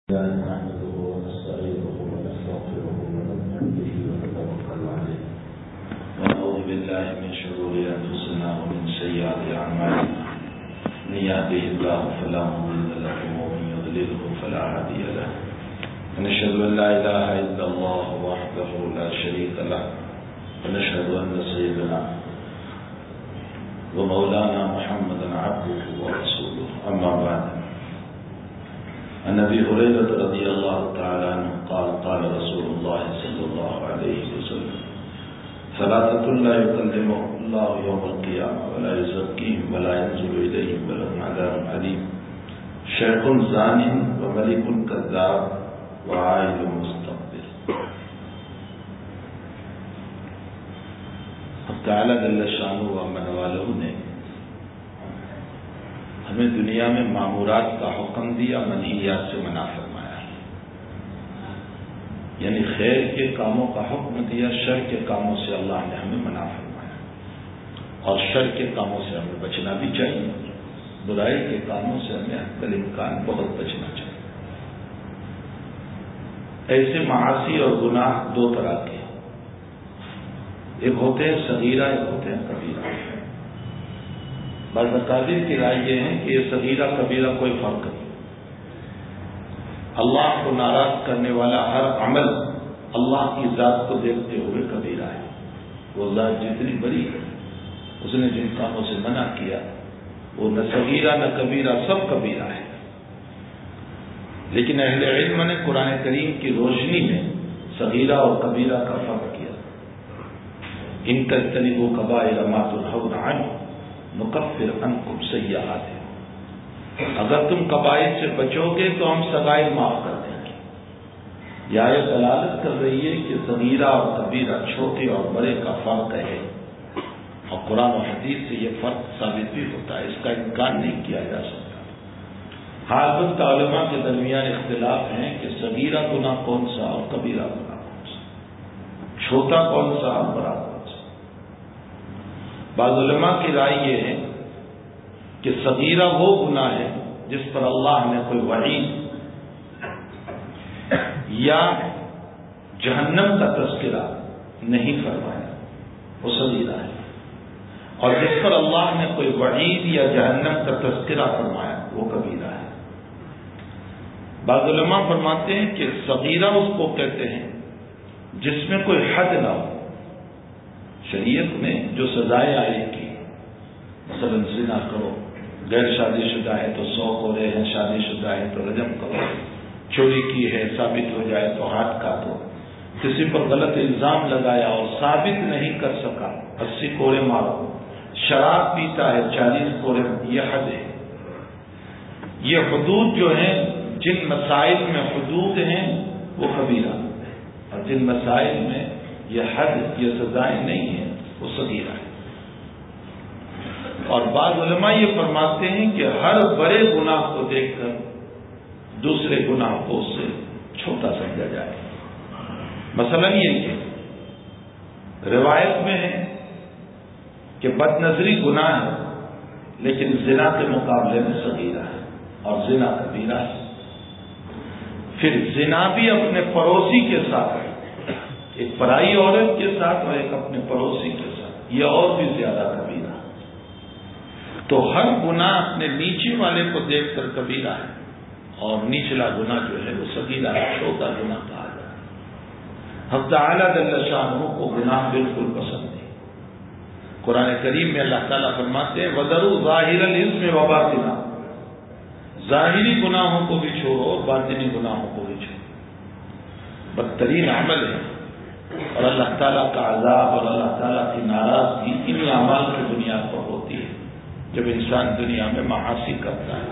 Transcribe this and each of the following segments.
نحمده ونستعينه ونستغفره ونؤمن به ونتوكل عليه ونعوذ بالله من شرور انفسنا ومن سيئات اعمالنا من يهده الله فلا مضل له ومن يضلله فلا هادي له ونشهد ان لا اله الا الله وحده لا شريك له ونشهد ان سيدنا ومولانا محمدا عبده ورسوله اما بعد. عن ابي هريره رضي الله تعالى عنه قال قال رسول الله صلى الله عليه وسلم ثلاثه لا يكلمهم الله يوم القيامه ولا يزكيهم ولا ينزل اليهم ولهم عذاب اليم شيخ زان وملك كذاب وعائل مستقبل. اب تعالی جل شانہ و من والہ نے ہمیں دنیا میں مامورات کا حکم دیا، منہیات سے منع فرمایا، یعنی خیر کے کاموں کا حکم دیا، شر کے کاموں سے اللہ نے ہمیں منع فرمایا، اور شر کے کاموں سے ہمیں بچنا بھی چاہیے، برائی کے کاموں سے ہمیں حد الامکان بہت بچنا چاہیے. ایسے معاصی اور گناہ دو طرح کے، ایک ہوتے ہیں صغیرہ، ایک ہوتے ہیں کبیرہ. بعض اکابر کی رائے یہ ہے کہ یہ صغیرہ کبیرہ کوئی فرق نہیں. اللہ کو ناراض کرنے والا ہر عمل اللہ کی ذات کو دیکھتے ہوئے کبیرہ ہے. وہ ذات جتنی بڑی ہے، اس نے جن کاموں سے منع کیا وہ نہ صغیرہ نہ کبیرہ، سب کبیرہ ہے. لیکن اہل علم نے قرآن کریم کی روشنی میں صغیرہ اور کبیرہ کا فرق کیا. ان تجتنبوا کبائر ما تنہون عنہ نکفر عنکم سیئاتکم، اگر تم کبائر سے بچو گے تو ہم صغائر معاف کر دیں گے. یہ آیت دلالت کر رہی ہے کہ صغیرہ اور کبیرہ، چھوٹے اور بڑے کا فرق ہے، اور قرآن و حدیث سے یہ فرق ثابت بھی ہوتا ہے، اس کا انکار نہیں کیا جا سکتا. البتہ علماء کے درمیان اختلاف ہیں کہ صغیرہ گناہ کون سا اور کبیرہ گناہ کون سا، چھوٹا کون سا اور بڑا کون سا. بعض علماء کی رائے یہ ہے کہ صغیرہ وہ گناہ ہے جس پر اللہ نے کوئی وعید یا جہنم کا تذکرہ نہیں فرمایا، وہ صغیرہ ہے، اور جس پر اللہ نے کوئی وعید یا جہنم کا تذکرہ فرمایا وہ کبیرہ ہے. بعض علماء فرماتے ہیں کہ صغیرہ اس کو کہتے ہیں جس میں کوئی حد نہ ہو. شریعت میں جو سزائیں آئی کی، مثلا زنا کرو، غیر شادی شدہ ہے تو 100 کوڑے ہیں، شادی شدہ ہے تو رجم کرو، چوری کی ہے ثابت ہو جائے تو ہاتھ کاٹو، کسی پر غلط الزام لگایا اور ثابت نہیں کر سکا 80 کوڑے مارو، شراب پیتا ہے 40 کوڑے. یہ حد ہے. یہ حدود جو ہیں، جن مسائل میں حدود ہیں وہ کبیرہ، اور جن مسائل میں یہ حد، یہ سزائیں نہیں ہیں وہ صغیرہ ہے. اور بعض علماء یہ فرماتے ہیں کہ ہر بڑے گناہ کو دیکھ کر دوسرے گناہ کو اس سے چھوٹا سمجھا جائے. مثلا یہ کہ روایت میں ہے کہ بد نظری گناہ ہے لیکن زنا کے مقابلے میں صغیرہ ہے، اور زنا کبیرہ ہے. پھر زنا بھی اپنے پڑوسی کے ساتھ ہے، ایک پرائی عورت کے ساتھ اور ایک اپنے پڑوسی کے ساتھ، یہ اور بھی زیادہ کبیرہ. تو ہر گناہ اپنے نیچے والے کو دیکھ کر کبیرہ ہے، اور نچلا گناہ جو ہے وہ صغیرہ ہے، چھوٹا گناہ کہا جاتا ہے. حق تعالی جل شانہ کو گناہ بالکل پسند نہیں. قرآن کریم میں اللہ تعالیٰ فرماتے ہیں وَذَرُوا ظَاهِرَ الْإِثْمِ وَبَاطِنَهُ، ظاہری گناہوں کو بھی چھوڑو اور باطنی گناہوں کو بھی چھوڑو. بدترین عمل ہے، اور اللہ تعالیٰ کا عذاب اور اللہ تعالیٰ کی ناراضگی انہی اعمال کی بنیاد پر ہوتی ہے جب انسان دنیا میں معاصی کرتا ہے.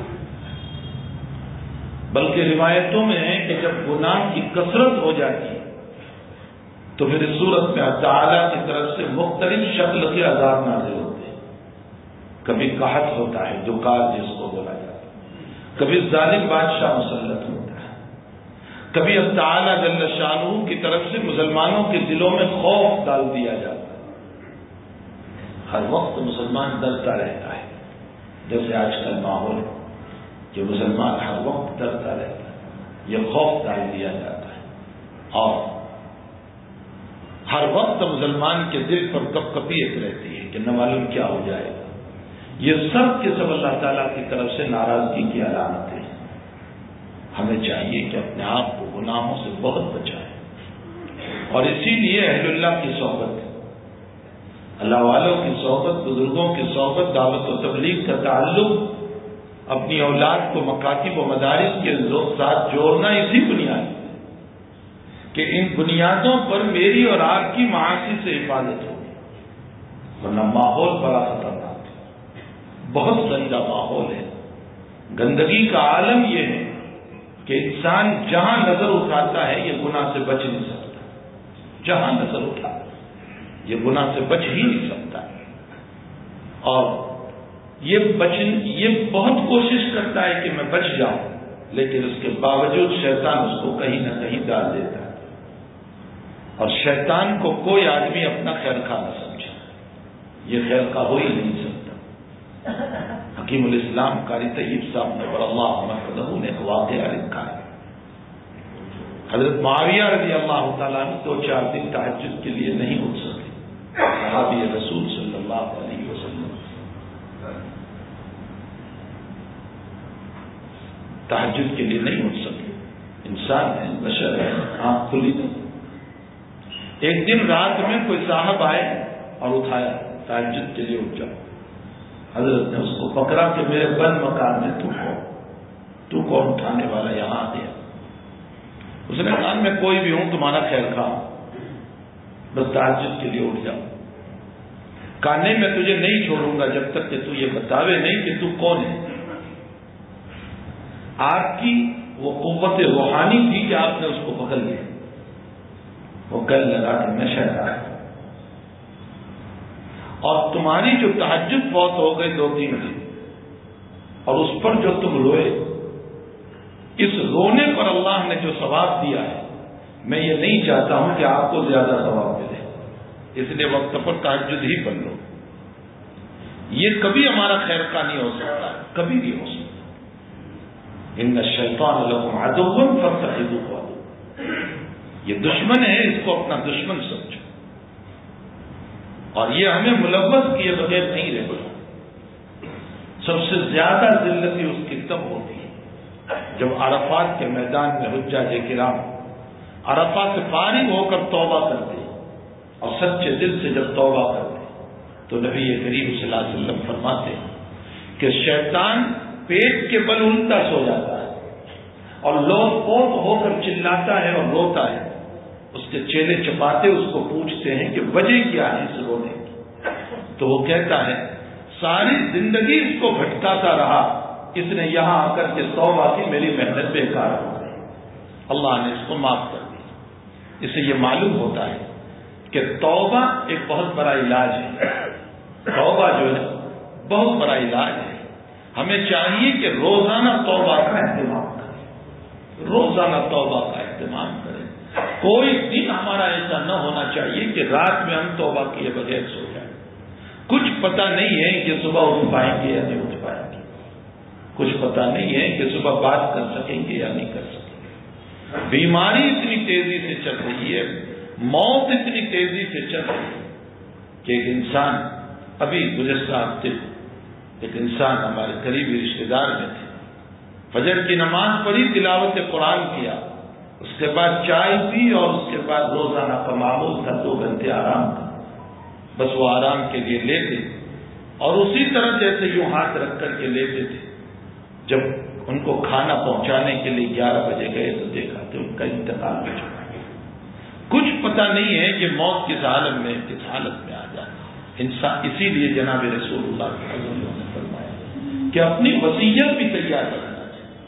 بلکہ روایتوں میں ہے کہ جب گناہ کی کثرت ہو جاتی ہے تو پھر اس صورت میں اللہ تعالیٰ کی طرف سے مختلف شکل کے عذاب نازل ہوتے ہیں. کبھی قحط ہوتا ہے، دکار جس کو بولا جاتا ہے، کبھی ظالم بادشاہ مسلط ہوتا ہے، کبھی اللہ تعالیٰ جل شانہ کی طرف سے مسلمانوں کے دلوں میں خوف ڈال دیا جاتا ہے. ہر وقت مسلمان ڈرتا رہتا ہے، جیسے آج کل ماحول کہ مسلمان ہر وقت ڈرتا رہتا ہے. یہ خوف ڈال دیا جاتا ہے، اور ہر وقت مسلمان کے دل پر کپ کپی ایک رہتی ہے کہ نہ معلوم کیا ہو جائے گا۔ یہ سب کے سب اللہ تعالیٰ کی طرف سے ناراضگی کی علامتیں ہیں۔ ہمیں چاہیے کہ اپنے آپ کو گناہوں سے بہت بچائیں، اور اسی لیے اہل اللہ کی صحبت، اللہ والوں کی صحبت، بزرگوں کی صحبت، دعوت و تبلیغ کا تعلق، اپنی اولاد کو مکاتب و مدارس کے ساتھ جوڑنا اسی بنیاد کہ ان بنیادوں پر میری اور آپ کی معاصی سے حفاظت ہوگی، ورنہ ماحول بڑا خطرناک ہے، بہت گندا ماحول ہے۔ گندگی کا عالم یہ ہے کہ انسان جہاں نظر اٹھاتا ہے یہ گناہ سے بچ نہیں سکتا، جہاں نظر اٹھاتا یہ گناہ سے بچ ہی نہیں سکتا، اور یہ بہت کوشش کرتا ہے کہ میں بچ جاؤں، لیکن اس کے باوجود شیطان اس کو کہیں نہ کہیں ڈال دیتا ہے، اور شیطان کو کوئی آدمی اپنا خیر خواہ نہ سمجھا، یہ خیر خواہ ہو ہی نہیں سکتا۔ حکیم الاسلام قاری طیب صاحب نے اللہ محمد نے ایک واقعہ لکھا ہے، حضرت معاویہ رضی اللہ تعالیٰ عنہ 2-4 دن تہجد کے لیے نہیں اٹھ سکے، صحابی رسول صلی اللہ علیہ وسلم تہجد کے لیے نہیں اٹھ سکے، انسان ہے، بشر ہے، آنکھ کھلی نہیں۔ ایک دن رات میں کوئی صاحب آئے اور اٹھایا، تہجد کے لیے اٹھ جاؤ۔ حضرت نے اس کو پکڑا کہ میرے بند مکان میں تو کون اٹھانے والا یہاں آ گیا؟ اس نے کہا میں کوئی بھی ہوں، تمہارا خیر خواہ، بس تہجد کے لیے اٹھ جاؤ۔ کہا نہیں، میں تجھے نہیں چھوڑوں گا جب تک کہ تو یہ بتاوے نہیں کہ تو کون ہے۔ آپ کی وہ قوت روحانی تھی کہ آپ نے اس کو پکڑ لیا، وہ گل لگا کہ میں شیطان ہوں، اور تمہاری جو تہجد فوت ہو گئی 2-3 دن، اور اس پر جو تم روئے، اس رونے پر اللہ نے جو ثواب دیا ہے، میں یہ نہیں چاہتا ہوں کہ آپ کو زیادہ ثواب ملے، اس لیے وقت پر تہجد ہی پڑھ لو۔ یہ کبھی ہمارا خیر خواہ نہیں ہو سکتا، کبھی بھی ہو سکتا۔ ان الشیطان لکم عدو فاتخذوہ عدوا، یہ دشمن ہے، اس کو اپنا دشمن سمجھو، اور یہ ہمیں ملوث کیے بغیر نہیں رہے۔ سب سے زیادہ ذلتی اس کی تب ہوتی ہے جب عرفات کے میدان میں حجاج کرام عرفات سے فارغ ہو کر توبہ کرتے اور سچے دل سے جب توبہ کرتے تو نبی کریم صلی اللہ علیہ وسلم فرماتے ہیں کہ شیطان پیٹ کے بل الٹا سو جاتا ہے اور لوگ پوت ہو کر چلاتا ہے اور روتا ہے۔ اس کے چیلے چپاتے اس کو پوچھتے ہیں کہ وجہ کیا ہے اس رونے کی، تو وہ کہتا ہے ساری زندگی اس کو بھٹکاتا رہا، اس نے یہاں آ کر کے توبہ کی، میری محنت بیکار ہو گئی، اللہ نے اس کو معاف کر دی۔ اس سے یہ معلوم ہوتا ہے کہ توبہ ایک بہت بڑا علاج ہے، توبہ جو ہے بہت بڑا علاج ہے۔ ہمیں چاہیے کہ روزانہ توبہ کا اہتمام کریں، روزانہ توبہ کا اہتمام کریں۔ کوئی دن ہمارا ایسا نہ ہونا چاہیے کہ رات میں ہم توبہ کیے بغیر سو جائیں۔ کچھ پتہ نہیں ہے کہ صبح اٹھ پائیں گے یا نہیں اٹھ پائیں گے، کچھ پتہ نہیں ہے کہ صبح بات کر سکیں گے یا نہیں کر سکیں گے۔ بیماری اتنی تیزی سے چل رہی ہے، موت اتنی تیزی سے چل رہی ہے کہ ایک انسان، ابھی گزشتہ ہفتے ایک انسان ہمارے قریبی رشتے دار میں تھے، فجر کی نماز پڑھی، تلاوت قرآن کیا، اس کے بعد چائے پی، اور اس کے بعد روزانہ کا معمول تھا 2 گھنٹے آرام کا، بس وہ آرام کے لیے لیتے اور اسی طرح جیسے یوں ہاتھ رکھ کر کے لیتے تھے۔ جب ان کو کھانا پہنچانے کے لیے 11 بجے گئے تو دیکھا کہ ان کا انتقال ہو چکا ہے۔ کچھ پتہ نہیں ہے کہ موت کس حالت میں آ جائے انسان۔ اسی لیے جناب رسول اللہ صلی اللہ علیہ وسلم نے فرمایا کہ اپنی وصیت بھی تیار رکھنا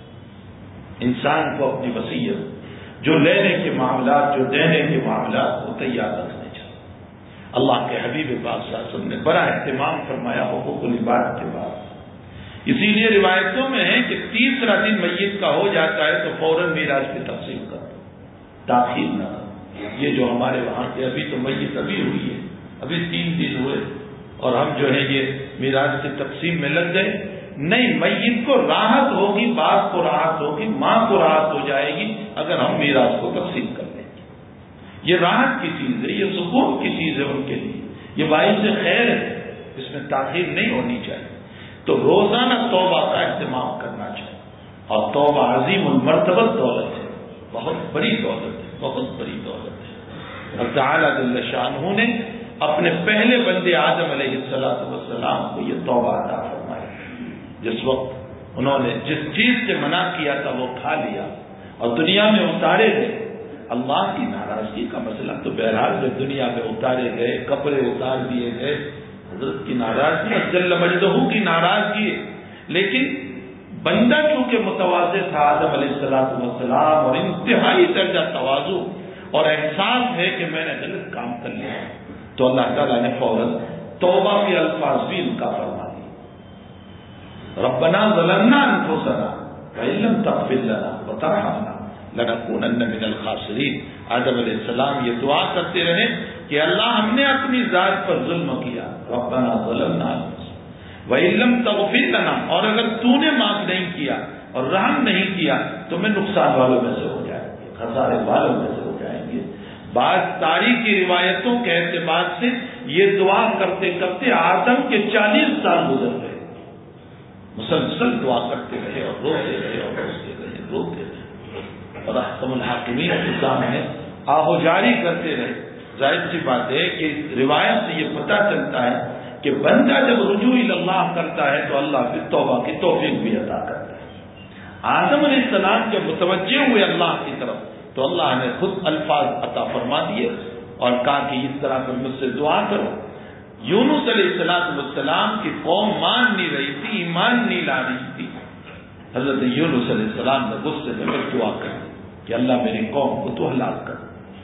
چاہیے، انسان کو اپنی وصیت، جو لینے کے معاملات، جو دینے کے معاملات کو تیار رکھنے چاہیے۔ اللہ کے حبیب پاک صلی اللہ علیہ وسلم نے بڑا اہتمام فرمایا حقوق العباد کے بعد۔ اسی لیے روایتوں میں ہے کہ 30واں دن میت کا ہو جاتا ہے تو فوراً میراث کی تقسیم کر دو، تاخیر نہ کرو۔ یہ جو ہمارے وہاں کے ابھی تو میت ابھی ہوئی ہے، ابھی 3 دن ہوئے اور ہم جو ہے یہ میراث کی تقسیم میں لگ گئے، نہیں، میت کو راحت ہوگی، باپ کو راحت ہوگی، ماں کو راحت ہو جائے گی اگر ہم میراث کو تقسیم کر دیں گے۔ یہ راحت کی چیز ہے، یہ سکون کی چیز ہے ان کے لیے، یہ باعث خیر ہے، اس میں تاخیر نہیں ہونی چاہیے۔ تو روزانہ توبہ کا اہتمام کرنا چاہیے، اور توبہ عظیم المرتبہ دولت ہے، بہت بڑی دولت ہے، بہت بڑی دولت ہے۔ اور تعالیٰ جل شانہ نے اپنے پہلے بندے آدم علیہ السلام کو یہ توبہ عطا فرمائی۔ جس وقت انہوں نے جس چیز سے منع کیا تھا وہ کھا لیا اور دنیا میں اتارے گئے، اللہ کی ناراضگی کا مسئلہ تو بہرحال میں دنیا میں اتارے گئے، کپڑے اتار دیے گئے، حضرت کی ناراضگی جل مجدہ کی ناراضگی ہے، لیکن بندہ چونکہ متواضع تھا آدم علیہ السلام، اور انتہائی درجہ تواضع اور احساس ہے کہ میں نے غلط کام کر لیا، تو اللہ تعالیٰ نے فوراً توبہ کے الفاظ بھی ان کا فرما دی، ربنا ظلمنا انفسنا وان لم تغفر لنا وترحمنا لنکونن من الخاسرین۔ آدم علیہ السلام یہ دعا کرتے رہے کہ اللہ ہم نے اپنی ذات پر ظلم کیا، ربنا ظلمنا انفسنا وان لم تغفر لنا، اور اگر تو نے معاف نہیں کیا اور رحم نہیں کیا تو میں نقصان والوں میں سے ہو جائیں گے، خسارے والوں میں سے ہو جائیں گے۔ بعض تاریخی روایتوں کے اعتبار سے یہ دعا کرتے کرتے آدم کے 40 سال گزر گئے، مسلسل دعا کرتے رہے اور روتے رہے اور روتے رہے، روتے رہے، اور احکم الحاکمین کے سامنے آہو جاری کرتے رہے۔ ظاہر سی بات ہے کہ روایت سے یہ پتہ چلتا ہے کہ بندہ جب رجوع اللہ کرتا ہے تو اللہ پھر توبہ کی توفیق بھی عطا کرتا ہے۔ آدم علیہ السلام جب متوجہ ہوئے اللہ کی طرف تو اللہ نے خود الفاظ عطا فرما دیے اور کہا کہ اس طرح پر مجھ سے دعا کرو۔ یونس علیہ السلام کی قوم مان نہیں رہی تھی، ایمان نہیں لا رہی تھی، حضرت یونس علیہ السلام نے غصے میں دعا کر دی کہ اللہ میری قوم کو تو ہلاک کر۔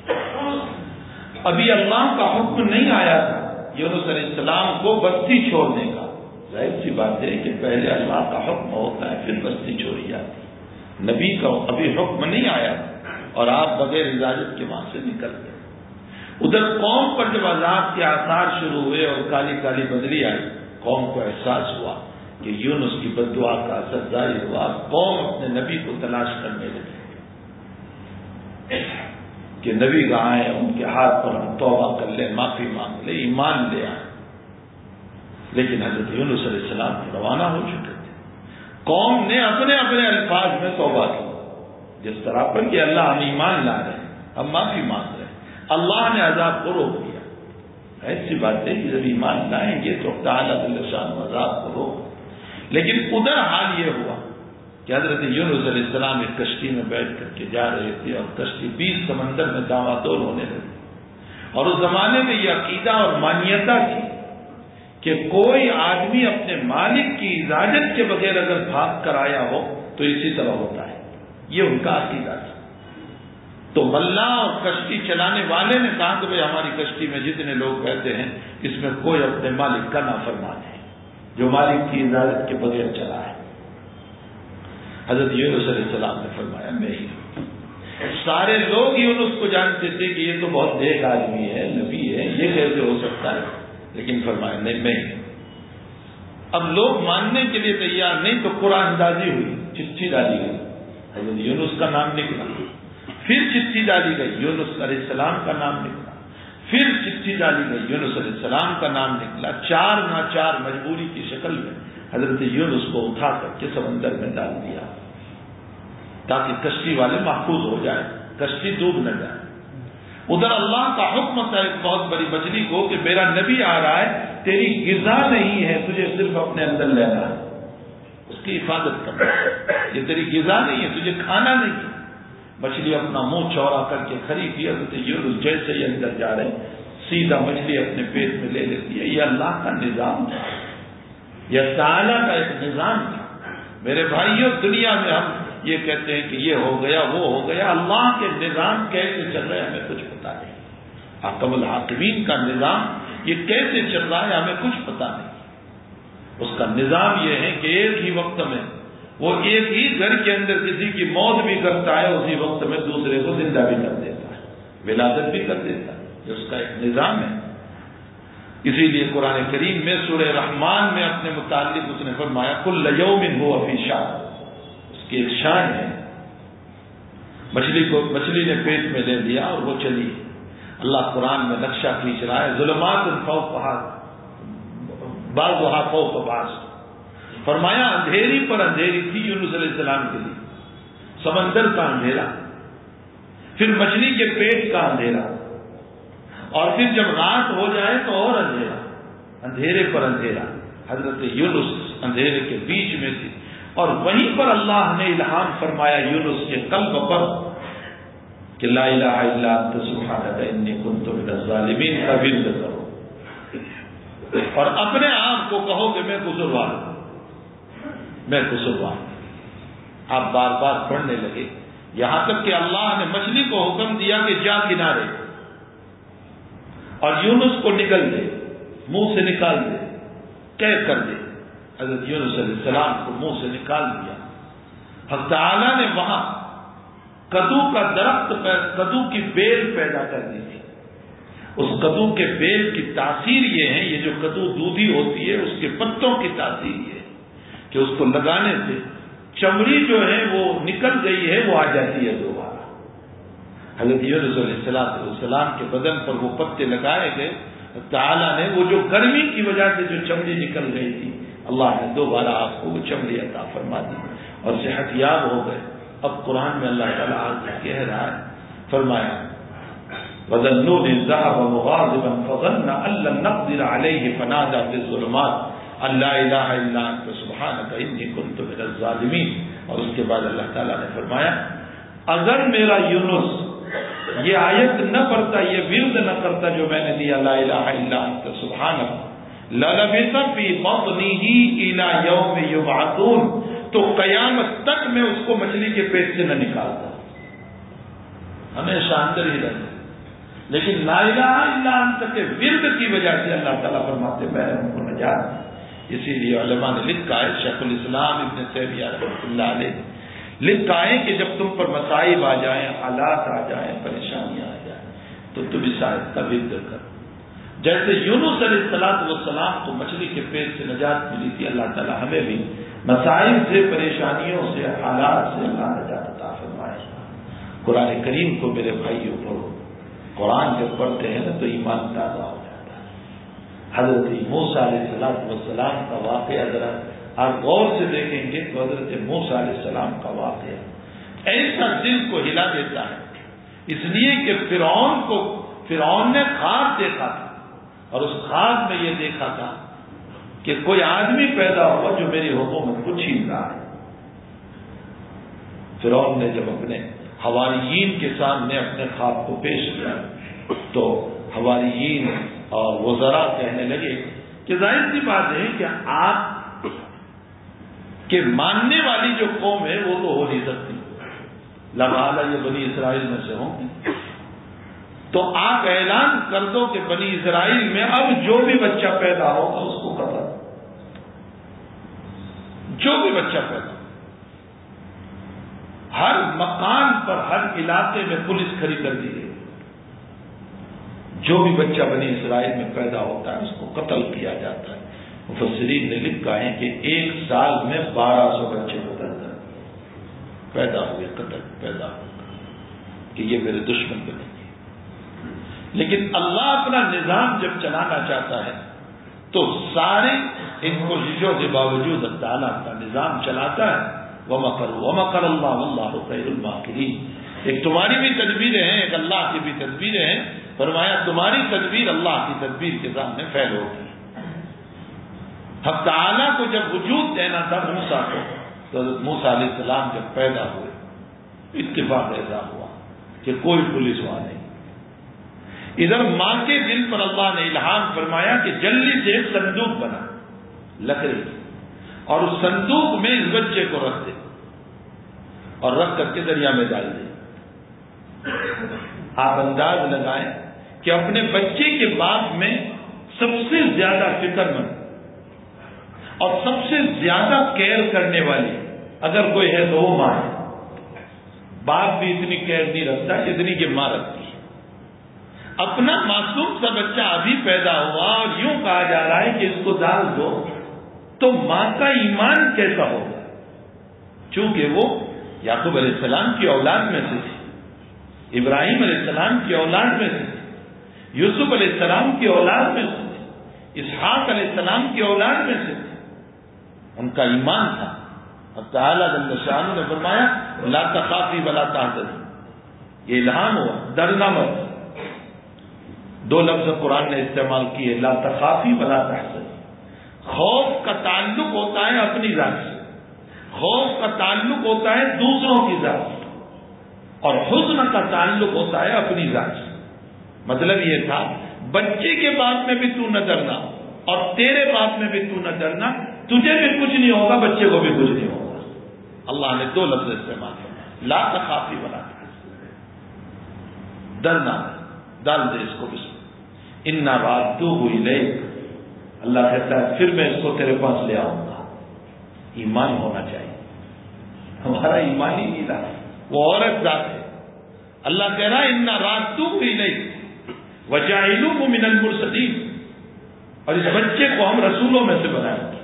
ابھی اللہ کا حکم نہیں آیا تھا یونس علیہ السلام کو بستی چھوڑنے کا، ظاہر سی بات ہے کہ پہلے اللہ کا حکم ہوتا ہے پھر بستی چھوڑی جاتی، نبی کا ابھی حکم نہیں آیا اور آپ بغیر اجازت کے وہاں سے نکل گئے۔ ادھر قوم پر جب عذاب کے آثار شروع ہوئے اور کالی کالی بدلی آئی، قوم کو احساس ہوا کہ یونس کی بد دعا کا اثر ظاہر ہوا، قوم اپنے نبی کو تلاش کرنے لگے کہ نبی کہاں ہیں، ان کے ہاتھ پر ہم توبہ کر لیں، معافی مانگ لیں، ایمان لے آئیں، لیکن حضرت یونس علیہ السلام روانہ ہو چکے تھے۔ قوم نے اپنے اپنے الفاظ میں توبہ کی، جس طرح پر کہ اللہ ہم ایمان لا رہے ہیں، ہم معافی مانگ رہے ہیں، اللہ نے عذاب کو روک دیا۔ ایسی بات ہے کہ جب ایمان لائیں گے تو تعالیٰ جل شانہ عذاب کو روک، لیکن ادھر حال یہ ہوا کہ حضرت یونس علیہ السلام ایک کشتی میں بیٹھ کر کے جا رہے تھے اور کشتی 20 سمندر میں داواں دول ہونے لگی، اور اس زمانے میں یہ عقیدہ اور مانیتا تھی کہ کوئی آدمی اپنے مالک کی اجازت کے بغیر اگر بھاگ کر آیا ہو تو اسی طرح ہوتا ہے، یہ ان کا عقیدہ تھا۔ تو ملا اور کشتی چلانے والے نے کہا کہ بھائی ہماری کشتی میں جتنے لوگ رہتے ہیں اس میں کوئی اپنے مالک کا نافرمان ہے جو مالک کی اجازت کے بغیر چلا ہے۔ حضرت یونس علیہ السلام نے فرمایا میں ہی۔ سارے لوگ یونس کو جانتے تھے کہ یہ تو بہت نیک آدمی ہے، نبی ہے، یہ کیسے ہو سکتا ہے، لیکن فرمایا نہیں میں ہی۔ اب لوگ ماننے کے لیے تیار نہیں تو قرآن اندازی ہوئی، چٹھی ڈالی گئی، حضرت یونس کا نام نکلا، پھر چٹھی ڈالی گئی، یونس علیہ السلام کا نام نکلا، پھر چٹھی ڈالی گئی، یونس علیہ السلام کا نام نکلا۔ 4 ناچار مجبوری کی شکل میں حضرت یونس کو اٹھا کر کے سمندر میں ڈال دیا تاکہ کشتی والے محفوظ ہو جائیں، کشتی ڈوب نہ جائے۔ ادھر اللہ کا حکم تھا ایک بہت بڑی مچھلی کو کہ میرا نبی آ رہا ہے، تیری غذا نہیں ہے، تجھے صرف اپنے اندر لینا ہے، اس کی حفاظت کرنا، یہ تیری غذا نہیں ہے، تجھے کھانا نہیں ہے۔ مچھلی اپنا منہ چوڑا کر کے کھڑی کی، حضرت یونس جیسے ہی اندر جا رہے سیدھا مچھلی اپنے پیٹ میں لے لیتی ہے۔ یہ اللہ کا نظام تھا، یہ تعالیٰ کا ایک نظام تھا۔ میرے بھائیوں، دنیا میں ہم یہ کہتے ہیں کہ یہ ہو گیا وہ ہو گیا، اللہ کے نظام کیسے چل رہے ہیں ہمیں کچھ پتا نہیں۔ حکم الحاکمین کا نظام یہ کیسے چل رہا ہے ہمیں کچھ پتا نہیں۔ اس کا نظام یہ ہے کہ ایک ہی وقت میں وہ ایک ہی گھر کے اندر کسی کی موت بھی کرتا ہے، اسی وقت میں دوسرے کو زندہ بھی کر دیتا ہے، ولادت بھی کر دیتا ہے، یہ اس کا ایک نظام ہے۔ اسی لیے قرآن کریم میں سورہ رحمان میں اپنے متعلق اس نے فرمایا کل یوم هو فی شان، اس کی ایک شان ہے۔ مچھلی نے پیٹ میں لے لیا اور وہ چلی۔ اللہ قرآن میں نقشہ کھینچ رہا ہے، ظلمات فوقہا بعضھا فوق بعض، فرمایا اندھیری پر اندھیری تھی یونس علیہ السلام کے لیے، سمندر کا اندھیرا، پھر مچھلی کے پیٹ کا اندھیرا، اور پھر جب رات ہو جائے تو اور اندھیرا، اندھیرے پر اندھیرا۔ حضرت یونس اندھیرے کے بیچ میں تھی، اور وہیں پر اللہ نے الہام فرمایا یونس کے قلب پر کہ لا الہ الا انت سبحانک انی کنت من الظالمین کا ورد کرو، اور اپنے آپ کو کہو کہ میں قصوروار ہوں، میں قصوروار ہوں۔ آپ بار بار پڑھنے لگے یہاں تک کہ اللہ نے مچھلی کو حکم دیا کہ جا کنارے، اور یونس کو نکل دے، منہ سے نکال دے، قید کر دے۔ حضرت یونس علیہ السلام کو منہ سے نکال دیا۔ حق تعالیٰ نے وہاں کدو کا درخت کدو کی بیل پیدا کر دی تھی۔ اس کدو کے بیل کی تاثیر یہ ہے، یہ جو کدو دودھی ہوتی ہے اس کے پتوں کی تاثیر یہ ہے کہ اس کو لگانے سے چمڑی جو ہے وہ نکل گئی ہے، وہ آ جاتی ہے دوبارہ۔ حضرت یونس علیہ السلام کے بدن پر وہ پتے لگائے گئے، تعالیٰ نے وہ جو گرمی کی وجہ سے جو چمڑی نکل گئی تھی، اللہ نے دوبارہ آپ کو وہ چمڑی عطا فرما دی اور صحت یاب ہو گئے۔ اب قرآن میں اللہ تعالیٰ آج کہہ رہا ہے، فرمایا وَظَنُّونِ ذَهَبَ مُغَاضِبًا فَظَنَّ أَن لَّن نَّقْدِرَ عَلَيْهِ فَنَادَىٰ فِي الظُّلُمَاتِ أَن لَّا إِلَٰهَ إِلَّا أَنتَ سُبْحَانَكَ إِنِّي كُنتُ مِنَ الظَّالِمِينَ۔ اور اس کے بعد اللہ تعالیٰ نے فرمایا اگر میرا یونس یہ آیت نہ پڑھتا، یہ ورد نہ کرتا جو میں نے دیا، لا الہ الا انت سبحانک، للبث فی بطنہ الی یوم یبعثون، تو قیامت تک میں اس کو مچھلی کے پیٹ سے نہ نکالتا، ہمیشہ اندر ہی رہتا۔ لیکن لا الہ الا انت کے ورد کی وجہ سے اللہ تعالیٰ فرماتے میں نے ان کو نجات۔ اسی لیے علماء نے لکھا ہے، شیخ الاسلام ابن تیمیہ رحمۃ اللہ علیہ لکھا ہے کہ جب تم پر مصائب آ جائیں، حالات آ جائیں، پریشانیاں آ جائیں، تو تم اس آیت کا ورد کرو۔ جیسے یونس علیہ السلام کو مچھلی کے پیٹ سے نجات ملی تھی، اللہ تعالیٰ ہمیں بھی مسائل سے، پریشانیوں سے، حالات سے اللہ نجات عطا فرمائے۔ قرآن کریم کو میرے بھائیوں پڑھو، قرآن جب پڑھتے ہیں نا تو ایمان تازہ ہو جاتا ہے۔ حضرت موسیٰ علیہ السلام کا واقعہ ذرا آپ غور سے دیکھیں گے تو حضرت موسیٰ علیہ السلام کا واقعہ ایسا دل کو ہلا دیتا ہے، اس لیے کہ فرعون نے خواب دیکھا تھا، اور اس خواب میں یہ دیکھا تھا کہ کوئی آدمی پیدا ہوا جو میری حکومت کو چھین رہا ہے۔ فرعون نے جب اپنے حواریین کے سامنے اپنے خواب کو پیش کیا تو حواریین اور وزراء کہنے لگے کہ ظاہر سی بات ہے کہ آپ کہ ماننے والی جو قوم ہے وہ تو ہو نہیں سکتی، لمحالہ یہ بنی اسرائیل میں سے ہوں گے، تو آپ اعلان کر دو کہ بنی اسرائیل میں اب جو بھی بچہ پیدا ہوگا اس کو قتل، جو بھی بچہ پیدا، ہر مقام پر، ہر علاقے میں پولیس کھڑی کر دی گئی، جو بھی بچہ بنی اسرائیل میں پیدا ہوتا ہے اس کو قتل کیا جاتا ہے۔ مفسرین نے لکھا ہے کہ ایک سال میں 1200 بچے قتل پیدا ہوئے، قتل پیدا ہوئے کہ یہ میرے دشمن بنے گے۔ لیکن اللہ اپنا نظام جب چلانا چاہتا ہے تو سارے ان کوششوں کے باوجود اللہ تعالیٰ کا نظام چلاتا ہے۔ وَمَكَرُوا وَمَكَرَ اللَّهُ وَاللَّهُ خَيْرُ الْمَاكِرِينَ، ایک تمہاری بھی تدبیریں ہیں، ایک اللہ کی بھی تدبیریں ہیں۔ فرمایا تمہاری تدبیر اللہ کی تدبیر کے سامنے فیل ہوگی۔ حق تعالیٰ کو جب وجود دینا تھا موسیٰ کو، تو موسیٰ علیہ السلام جب پیدا ہوئے اتفاق ایسا ہوا کہ کوئی پولیس وہاں نہیں۔ ادھر ماں کے دل پر اللہ نے الہام فرمایا کہ جلدی سے ایک صندوق بنا لکڑی، اور اس صندوق میں اس بچے کو رکھ دے اور رکھ کر کے دریا میں ڈال دے۔ آپ انداز لگائیں کہ اپنے بچے کے باپ میں سب سے زیادہ فکر مند اور سب سے زیادہ کیئر کرنے والی اگر کوئی ہے تو وہ ماں ہے۔ باپ بھی اتنی کیئر نہیں رکھتا جتنی کہ ماں رکھتی ہے۔ اپنا معصوم سا بچہ ابھی پیدا ہوا اور یوں کہا جا رہا ہے کہ اس کو ڈال دو، تو ماں کا ایمان کیسا ہوگا؟ چونکہ وہ یعقوب علیہ السلام کی اولاد میں سے تھی، ابراہیم علیہ السلام کی اولاد میں سے تھی، یوسف علیہ السلام کی اولاد میں سے تھی، اسحاق علیہ السلام کی اولاد میں سے تھی، ان کا ایمان تھا۔ اب تعالیٰ جل شانہ نے فرمایا لا تخافی ولا تحزنی، یہ الہام ہوا، ڈرنا مت۔ دو لفظ قرآن نے استعمال کیے، لا تخافی ولا تحزنی۔ خوف کا تعلق ہوتا ہے اپنی ذات سے، خوف کا تعلق ہوتا ہے دوسروں کی ذات سے، اور حزن کا تعلق ہوتا ہے اپنی ذات سے۔ مطلب یہ تھا بچے کے بات میں بھی تو نہ ڈرنا اور تیرے بات میں بھی تو نہ ڈرنا، تجھے بھی کچھ نہیں ہوگا، بچے کو بھی کچھ نہیں ہوگا۔ اللہ نے دو لفظ استعمال کیا، لا تخافی ولا تحزنی، ڈرنا، ڈال دے اس کو بسم انا رادوہ الیک، اللہ کہتا ہے پھر میں اس کو تیرے پاس لے آؤں گا۔ ایمان ہونا چاہیے، ہمارا ایمان ہی نہیں رہا، وہ عورت ذات ہے۔ اللہ کہہ رہا ہے انا رادوہ الیک وجاعلوہ من المرسلین، اور اس بچے کو ہم رسولوں میں سے بنائیں گے۔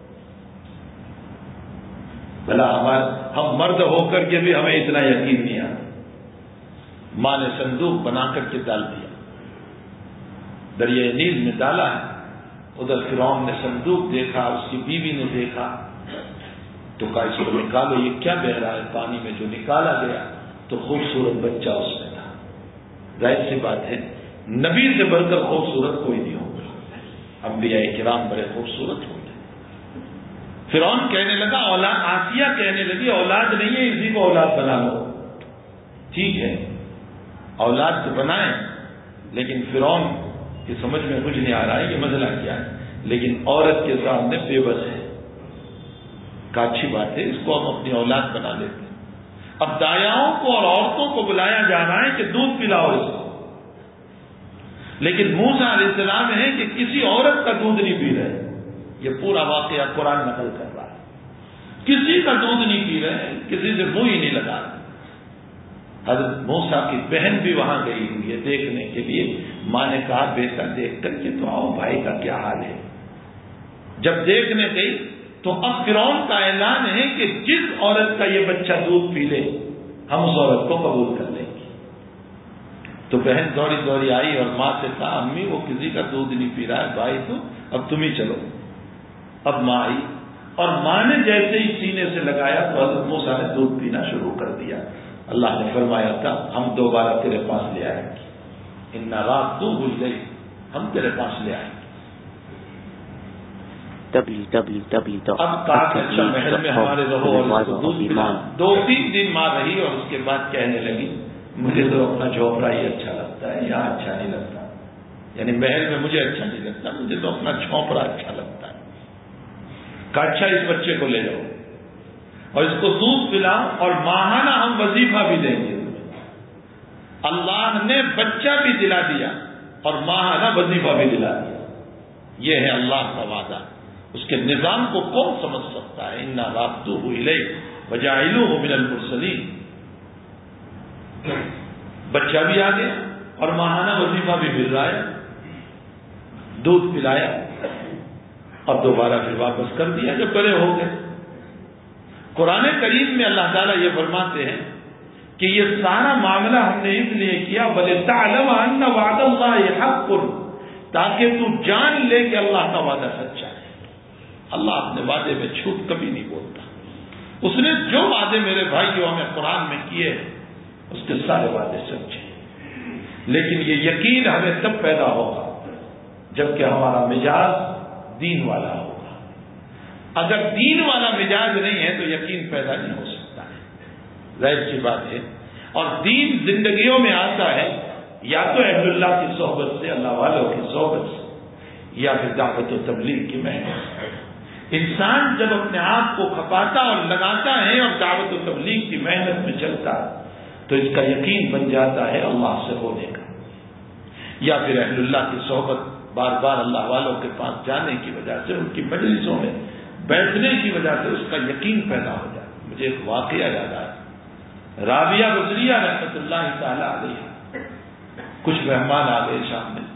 بھلا ہم مرد ہو کر کے بھی ہمیں اتنا یقین نہیں آتا۔ ماں نے صندوق بنا کر کے ڈال دیا، دریائے نیل میں ڈالا ہے، ادھر فرعون نے صندوق دیکھا، اس کی بیوی نے دیکھا، تو کہا اس کو نکالو، یہ کیا بہ رہا ہے پانی میں؟ جو نکالا گیا تو خوبصورت بچہ اس میں تھا۔ ظاہر سی بات ہے نبی سے بڑھ کر خوبصورت کوئی نہیں ہوگا، انبیاء کرام بڑے خوبصورت ہوتے۔ فرعون کہنے لگا اولاد، آسیہ کہنے لگی اولاد نہیں ہے، اسی کو اولاد بنا لو۔ ٹھیک ہے اولاد تو بنائیں، لیکن فرعون کی سمجھ میں کچھ نہیں آ رہا ہے کہ مسئلہ کیا ہے، لیکن عورت کے سامنے بے بس ہے، کہ اچھی بات ہے اس کو ہم اپنی اولاد بنا لیتے ہیں۔ اب دایاؤں کو اور عورتوں کو بلایا جا رہا ہے کہ دودھ پلاؤ اس کو، لیکن موسیٰ علیہ السلام ہے کہ کسی عورت کا دودھ نہیں پی رہے۔ یہ پورا واقعہ قرآن نقل کر رہا ہے، کسی کا دودھ نہیں پی رہے، کسی سے منہ ہی نہیں لگا رہے۔ حضرت موسیٰ کی بہن بھی وہاں گئی ہوئی ہے دیکھنے کے لیے۔ ماں نے کہا بیٹا دیکھ کر کے تو آؤ، بھائی کا کیا حال ہے۔ جب دیکھنے گئی تو اب فرعون کا اعلان ہے کہ جس عورت کا یہ بچہ دودھ پی لے ہم اس عورت کو قبول کر لیں گے۔ تو بہن دوڑی دوڑی آئی اور ماں سے کہا امی وہ کسی کا دودھ نہیں پی رہا ہے، بھائی تو اب تم ہی چلو۔ اب ماں آئی اور ماں نے جیسے ہی سینے سے لگایا تو حضرت موسیٰ نے دودھ پینا شروع کر دیا۔ اللہ نے فرمایا تھا ہم دوبارہ تیرے پاس لے آئیں گے، انا رادوہ الیک، ہم تیرے پاس لے آئیں گے۔ اب کہا کہ اچھا محل میں ہمارے رہو اور اس کو دودھ پلاؤ۔ 2-3 دن ماں رہی اور اس کے بعد کہنے لگی مجھے تو اپنا جھونپڑا ہی اچھا لگتا ہے، یہاں اچھا نہیں لگتا، یعنی محل میں مجھے اچھا نہیں لگتا، مجھے تو اپنا جھونپڑا اچھا لگتا ہے۔ کہا اچھا اس بچے کو لے جاؤ اور اس کو دودھ پلاؤ اور ماہانہ ہم وظیفہ بھی دیں گے۔ اللہ نے بچہ بھی دلا دیا اور ماہانہ وظیفہ بھی دلا دیا۔ یہ ہے اللہ کا وعدہ، اس کے نظام کو کون سمجھ سکتا ہے؟ انا رادوہ الیک وجاعلوہ من المرسلین، بچہ بھی آ گیا اور ماہانہ وظیفہ بھی مل رہا ہے، دودھ پلایا اور دوبارہ پھر واپس کر دیا جو بڑے ہو گئے۔ قرآن کریم میں اللہ تعالیٰ یہ فرماتے ہیں کہ یہ سارا معاملہ ہم نے اس لیے کیا وَلِتَعْلَمَ أَنَّ وَعْدَ اللَّهِ حَقٌّ، تاکہ تو جان لے کہ اللہ کا وعدہ سچا ہے۔ اللہ اپنے وعدے میں جھوٹ کبھی نہیں بولتا، اس نے جو وعدے میرے بھائیوں ہمیں قرآن میں کیے اس کے سارے وعدے سچے، لیکن یہ یقین ہمیں تب پیدا ہوگا جبکہ ہمارا مزاج دین والا ہوگا۔ اگر دین والا مزاج نہیں ہے تو یقین پیدا نہیں ہو سکتا ہے، ظاہر سی بات ہے۔ اور دین زندگیوں میں آتا ہے یا تو اہل اللہ کی صحبت سے، اللہ والوں کی صحبت سے، یا پھر دعوت و تبلیغ کی محنت سے۔ انسان جب اپنے آپ کو کھپاتا اور لگاتا ہے اور دعوت و تبلیغ کی محنت میں چلتا ہے تو اس کا یقین بن جاتا ہے اللہ سے ہونے کا، یا پھر اہل اللہ کی صحبت، بار بار اللہ والوں کے پاس جانے کی وجہ سے، ان کی مجلسوں میں بیٹھنے کی وجہ سے اس کا یقین پیدا ہو جاتا ہے۔ مجھے ایک واقعہ یاد آیا، رابعہ بصریہ رحمۃ اللہ تعالی علیہ کچھ مہمان آ گئے شام میں،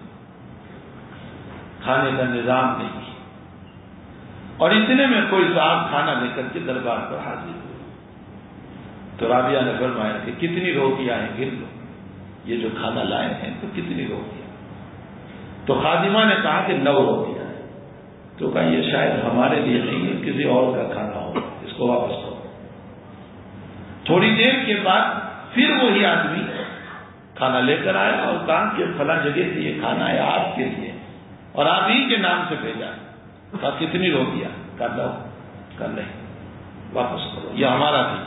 کھانے کا نظام نہیں، اور اتنے میں کوئی صاحب کھانا لے کر کے دربار پر حاضر ہوئے. تو رابعہ نے فرمایا کہ کتنی روٹیاں ہیں گن لو، یہ جو کھانا لائے ہیں تو کتنی روٹیاں؟ تو خادمہ نے کہا کہ 9 روٹیاں ہیں. تو کہا یہ شاید ہمارے لیے نہیں ہے، کسی اور کا کھانا ہو، اس کو واپس کرو. تھوڑی دیر کے بعد پھر وہی آدمی کھانا لے کر آیا اور کہا کہ فلاں جگہ سے یہ کھانا ہے آپ کے لیے اور آپ ہی کے نام سے بھیجا. کہا کتنی روٹیاں؟ کہا 9. کہا نہیں، واپس کرو، یہ ہمارا نہیں.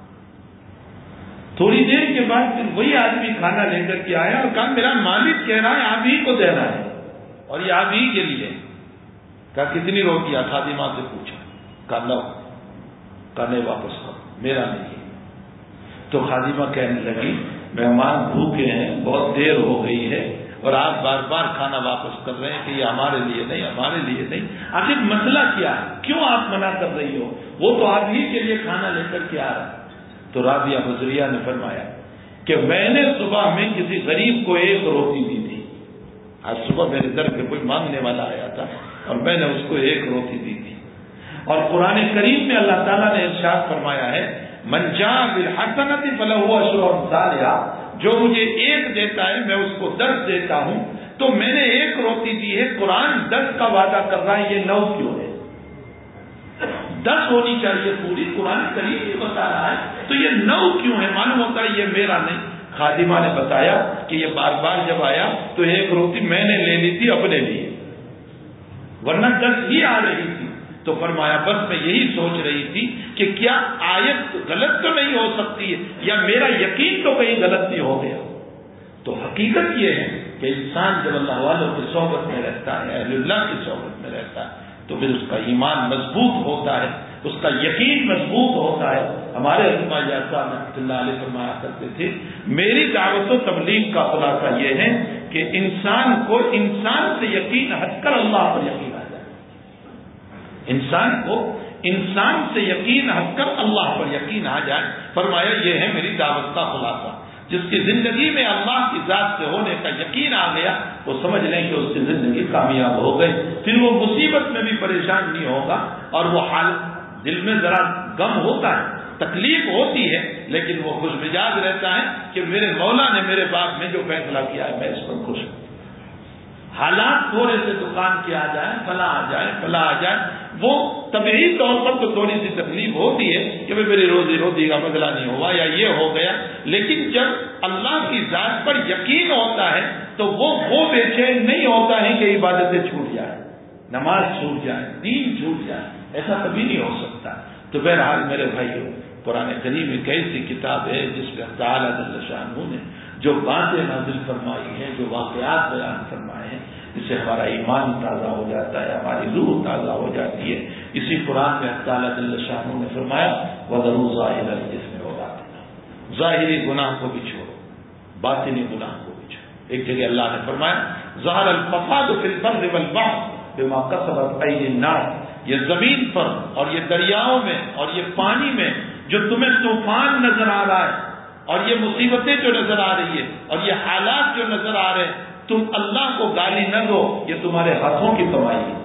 تھوڑی دیر کے بعد پھر وہی آدمی کھانا لے کر کے آیا اور کہا میرا مالک کہہ رہا ہے آپ ہی کو دینا ہے اور یہ آپ ہی کے لیے. کہا کتنی روٹیاں؟ خادمہ سے پوچھا. کہا 9. کہا نہیں، واپس کرو، میرا نہیں ہے. تو خادمہ کہنے لگی مہمان بھوکے ہیں، بہت دیر ہو گئی ہے اور آپ بار بار کھانا واپس کر رہے ہیں کہ یہ ہمارے لیے نہیں، ہمارے لیے نہیں. آخر مسئلہ کیا ہے؟ کیوں آپ منع کر رہی ہو؟ وہ تو آپ ہی کے لیے کھانا لے کر کے آ رہا ہے. تو رابعہ بصریہ نے فرمایا کہ میں نے صبح میں کسی غریب کو 1 روٹی دی تھی. آج صبح میرے در پہ کوئی مانگنے والا آیا تھا اور میں نے اس کو 1 روٹی دی تھی. اور قرآن کریم میں اللہ تعالیٰ نے ارشاد فرمایا ہے من جاء بالحسنۃ فلہ عشر امثالھا، جو مجھے 1 دیتا ہے میں اس کو 10 دیتا ہوں. تو میں نے 1 روٹی دی ہے، قرآن 10 کا وعدہ کر رہا ہے، یہ 9 کیوں ہے؟ 10 ہونی چاہیے پوری، قرآن کریم بھی بتا رہا ہے، تو یہ 9 کیوں ہے؟ معلوم ہوتا ہے یہ میرا نہیں. خادمہ نے بتایا کہ یہ بار بار جب آیا تو 1 روٹی میں نے لے لی تھی اپنے لیے، ورنہ 10 ہی آ رہی تھی. تو فرمایا بس میں یہی سوچ رہی تھی کہ کیا آیت غلط تو نہیں ہو سکتی ہے یا میرا یقین تو کہیں غلط نہیں ہو گیا. تو حقیقت یہ ہے کہ انسان جب اللہ والوں کی صحبت میں رہتا ہے، اہل اللہ کی صحبت میں رہتا ہے، تو پھر اس کا ایمان مضبوط ہوتا ہے، اس کا یقین مضبوط ہوتا ہے. ہمارے علماء صاحب رحمۃ اللہ علیہ فرمایا کرتے تھے میری دعوت و تبلیغ کا خلاصہ یہ ہے کہ انسان کو انسان سے یقین ہٹ کر اللہ پر یقین آ جائے. انسان کو انسان سے یقین ہٹ کر اللہ پر یقین آ جائے. فرمایا یہ ہے میری دعوت کا خلاصہ. جس کی زندگی میں اللہ کی ذات سے ہونے کا یقین آ گیا وہ سمجھ لیں کہ اس کی زندگی کامیاب ہو گئی. پھر وہ مصیبت میں بھی پریشان نہیں ہوگا اور وہ حال دل میں ذرا غم ہوتا ہے، تکلیف ہوتی ہے، لیکن وہ خوش مزاج رہتا ہے کہ میرے مولا نے میرے باب میں جو فیصلہ کیا ہے میں اس پر خوش ہوں. حالات تھوڑے سے دکان کے آ جائیں، فلاں آ جائے، فلاں آ جائے، وہ طبعی طور پر تو تھوڑی سی تکلیف ہوتی ہے کہ میری روزی روٹی کا مسئلہ نہیں ہوا یا یہ ہو گیا. لیکن جب اللہ کی ذات پر یقین ہوتا ہے تو وہ بے چین نہیں ہوتا ہے کہ عبادتیں چھوٹ جائیں، نماز چھوٹ جائے، دین چھوٹ جائے. ایسا کبھی نہیں ہو سکتا. تو بہرحال میرے بھائیوں، قرآن کریم ایک ایسی کتاب ہے جس میں تعالیٰ جل شانہ نے جو باتیں نازل فرمائی ہیں، جو واقعات بیان فرمائے ہیں، اس سے ہمارا ایمان تازہ ہو جاتا ہے، ہماری روح تازہ ہو جاتی ہے. اسی قرآن میں تعالیٰ جل شانہ نے فرمایا وَذَرُوا ظَاهِرَ الْإِثْمِ وَبَاطِنَهُ، ظاہری گناہ کو بھی چھوڑو، باطنی گناہ کو بھی چھوڑو. ایک جگہ اللہ نے فرمایا ظَهَرَ الْفَسَادُ فِي الْبَرِّ وَالْبَحْرِ بِمَا كَسَبَتْ أَيْدِي النَّاسِ، یہ زمین پر اور یہ دریاؤں میں اور یہ پانی میں جو تمہیں طوفان نظر آ رہا ہے اور یہ مصیبتیں جو نظر آ رہی ہے اور یہ حالات جو نظر آ رہے ہیں، تم اللہ کو گالی نہ دو، یہ تمہارے ہاتھوں کی کمائی ہے،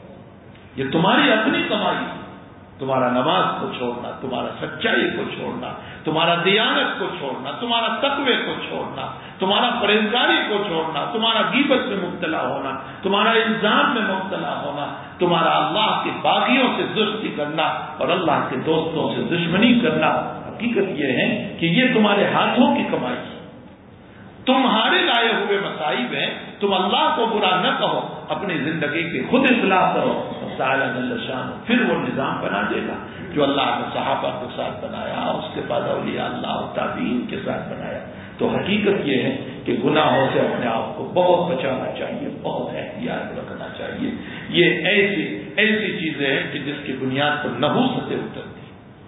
یہ تمہاری اپنی کمائی ہے. تمہارا نماز کو چھوڑنا، تمہارا سچائی کو چھوڑنا، تمہارا دیانت کو چھوڑنا، تمہارا تقوی کو چھوڑنا، تمہارا پرہیزگاری کو چھوڑنا، تمہارا غیبت میں مبتلا ہونا، تمہارا الزام میں مبتلا ہونا، تمہارا اللہ کے باغیوں سے دوستی کرنا اور اللہ کے دوستوں سے دشمنی کرنا. حقیقت یہ ہے کہ یہ تمہارے ہاتھوں کی کمائی ہے، تمہارے لائے ہوئے مصائب ہیں. تم اللہ کو برا نہ کہو، اپنی زندگی کی خود اصلاح کرو، تعالیٰ جل شانہ پھر وہ نظام بنا دے گا جو اللہ نے صحابہ کے ساتھ بنایا، اس کے بعد اولیاء اللہ تابعین کے ساتھ بنایا. تو حقیقت یہ ہے کہ گناہوں سے اپنے آپ کو بہت بچانا چاہیے، بہت احتیاط رکھنا چاہیے. یہ ایسی چیزیں ہیں کہ جس کی بنیاد پر نحوستیں اترتی،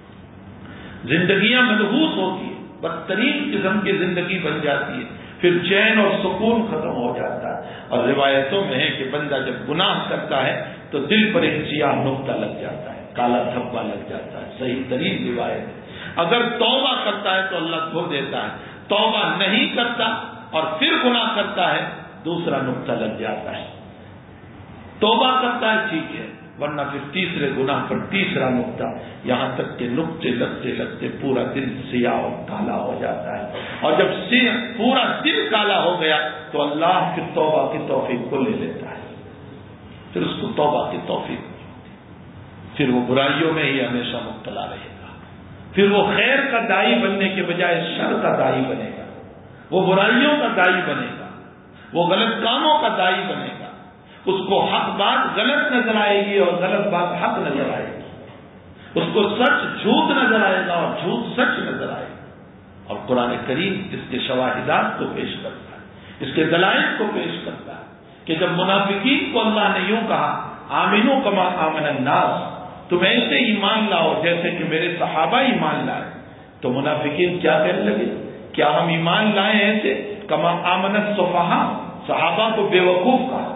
زندگیاں منحوس ہوتی ہیں، بدترین قسم کی زندگی بن جاتی ہے، پھر چین اور سکون ختم ہو جاتا ہے. اور روایتوں میں ہے کہ بندہ جب گناہ کرتا ہے تو دل پر ایک سیاہ نقطہ لگ جاتا ہے، کالا دھبا لگ جاتا ہے. صحیح ترین روایت ہے. اگر توبہ کرتا ہے تو اللہ دھو دیتا ہے، توبہ نہیں کرتا اور پھر گناہ کرتا ہے دوسرا نقطہ لگ جاتا ہے. توبہ کرتا ہے ٹھیک ہے، ورنہ پھر تیسرے گناہ پر تیسرا نقطہ، یہاں تک کہ نقطے لگتے لگتے پورا دل سیاہ اور کالا ہو جاتا ہے. اور جب پورا دل کالا ہو گیا تو اللہ پھر توبہ کی توفیق کو لے لیتا ہے، پھر اس کو توبہ کی توفیق، پھر وہ برائیوں میں ہی ہمیشہ مبتلا رہے گا. پھر وہ خیر کا دائی بننے کے بجائے شر کا دائی بنے گا، وہ برائیوں کا دائی بنے گا، وہ غلط کاموں کا دائی بنے گا. اس کو حق بات غلط نظر آئے گی اور غلط بات حق نظر آئے گی. اس کو سچ جھوٹ نظر آئے گا اور جھوٹ سچ نظر آئے گا. اور قرآن کریم اس کے شواہدات کو پیش کرتا ہے، اس کے دلائل کو پیش کرتا ہے کہ جب منافقین کو اللہ نے یوں کہا آمنو کما آمن الناس، تم ایسے ایمان لاؤ جیسے کہ میرے صحابہ ایمان لائے، تو منافقین کیا کہنے لگے؟ کیا ہم ایمان لائے ایسے؟ کما آمن السفہاء، صحابہ کو بے وقوف کہا،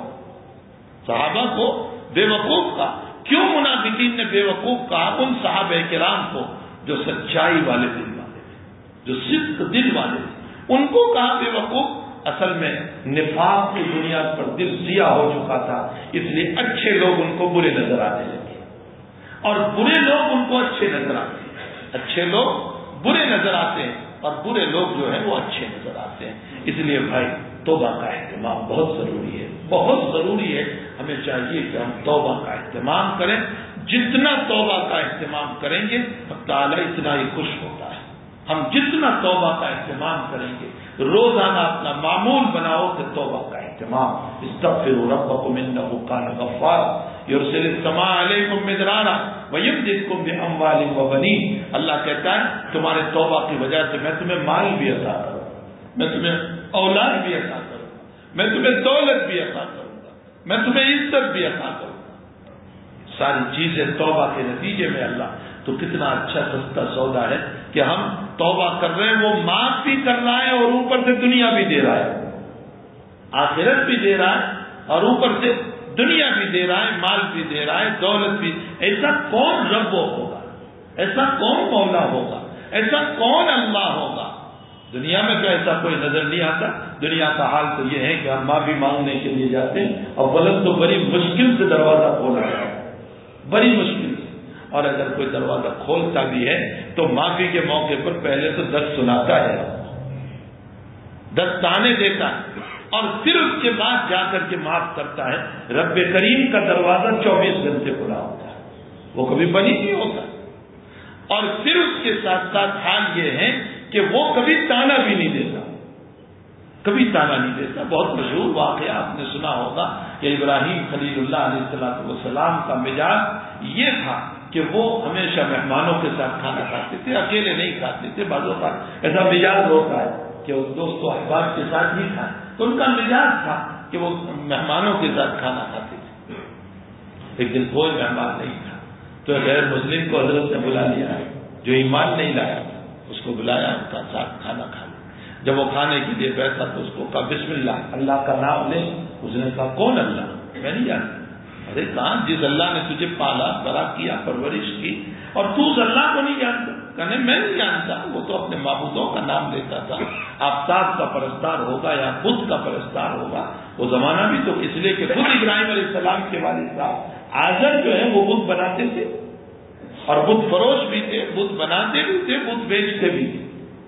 صحابہ کو بے وقوف کہا. کیوں منافقین نے بے وقوف کہا؟ ان صحابہ کرام کو جو سچائی والے دل والے تھے، جو صدق دل والے تھے، ان کو کہا بے وقوف. اصل میں نفاق کی بنیاد پر دل سیاہ ہو چکا تھا، اس لیے اچھے لوگ ان کو برے نظر آنے لگے اور برے لوگ ان کو اچھے نظر آتے ہیں. اچھے لوگ برے نظر آتے ہیں اور برے لوگ جو ہیں وہ اچھے نظر آتے ہیں. اس لیے بھائی توبہ کا اہتمام بہت ضروری ہے، بہت ضروری ہے. ہمیں چاہیے کہ ہم توبہ کا اہتمام کریں. جتنا توبہ کا اہتمام کریں گے تعالیٰ اتنا ہی خوش ہوتا ہے. ہم جتنا توبہ کا اہتمام کریں گے، روزانہ اپنا معمول بناؤ کہ توبہ کا اہتمام. استغفروا ربکم انہ کان غفارا یرسل السماء علیکم مدرارا ویمددکم باموال وبنین. اللہ کہتا ہے تمہارے توبہ کی وجہ سے میں تمہیں مال بھی عطا کروں، میں تمہیں اولاد بھی عطا کروں گا، میں تمہیں دولت بھی عطا کروں گا، میں تمہیں عزت بھی عطا کروں گا. ساری چیزیں توبہ کے نتیجے میں. اللہ تو کتنا اچھا سستا سودا ہے کہ ہم توبہ کر رہے ہیں، وہ معاف بھی کر رہا ہے اور اوپر سے دنیا بھی دے رہا ہے، آخرت بھی دے رہا ہے اور اوپر سے دنیا بھی دے رہا ہے، مال بھی دے رہا ہے، دولت بھی. ایسا کون رب ہوگا، ایسا کون مولا ہوگا، ایسا کون اللہ ہوگا؟ دنیا میں تو ایسا کوئی نظر نہیں آتا. دنیا کا حال تو یہ ہے کہ ہم معافی مانگنے کے لیے جاتے ہیں اور غلط تو بڑی مشکل سے دروازہ کھولا جاتا ہے، بڑی مشکل سے. اور اگر کوئی دروازہ کھولتا بھی ہے تو معافی کے موقع پر پہلے تو 10 سناتا ہے، 10 تانے دیتا ہے اور پھر اس کے بعد جا کر کے معاف کرتا ہے. رب کریم کا دروازہ 24 گھنٹے کھلا ہوتا ہے، وہ کبھی بند ہی نہیں ہوتا. اور پھر اس کے ساتھ ساتھ حال یہ ہے کہ وہ کبھی تانا بھی نہیں دیتا، کبھی تانا نہیں دیتا. بہت مشہور واقعہ آپ نے سنا ہوگا کہ ابراہیم خلیل اللہ علیہ السلام کا مزاج یہ تھا کہ وہ ہمیشہ مہمانوں کے ساتھ کھانا کھاتے تھے، اکیلے نہیں کھاتے تھے. بعض اوقات ایسا مزاج ہوتا ہے کہ وہ دوست و احباب کے ساتھ ہی کھائے، تو ان کا مزاج تھا کہ وہ مہمانوں کے ساتھ کھانا کھاتے تھے. ایک دن کوئی مہمان نہیں تھا تو غیر مسلم کو حضرت نے بلا لیا، جو ایمان نہیں لایا اس کو بلایا، ان کا ساتھ کھانا کھا لیا. جب وہ کھانے کے لیے بیٹھا تو اس کو کہا بسم اللہ، اللہ کا نام لے. اس نے کہا کون اللہ؟ میں نہیں جانتا. ارے کہاں، جس اللہ نے تجھے پالا بڑا کیا، پرورش کی، اور تو اس اللہ کو نہیں جانتا؟ کہنے میں نہیں جانتا. وہ تو اپنے معبودوں کا نام لیتا تھا. آفتاب کا پرستار ہوگا یا بدھ کا پرستار ہوگا. وہ زمانہ بھی تو اس لیے کہ خود ابراہیم علیہ السلام کے والد صاحب آزر جو ہے وہ بدھ بناتے تھے اور بدھ فروش بھی تھے، بدھ بناتے بھی تھے، بدھ بیچتے بھی تھے.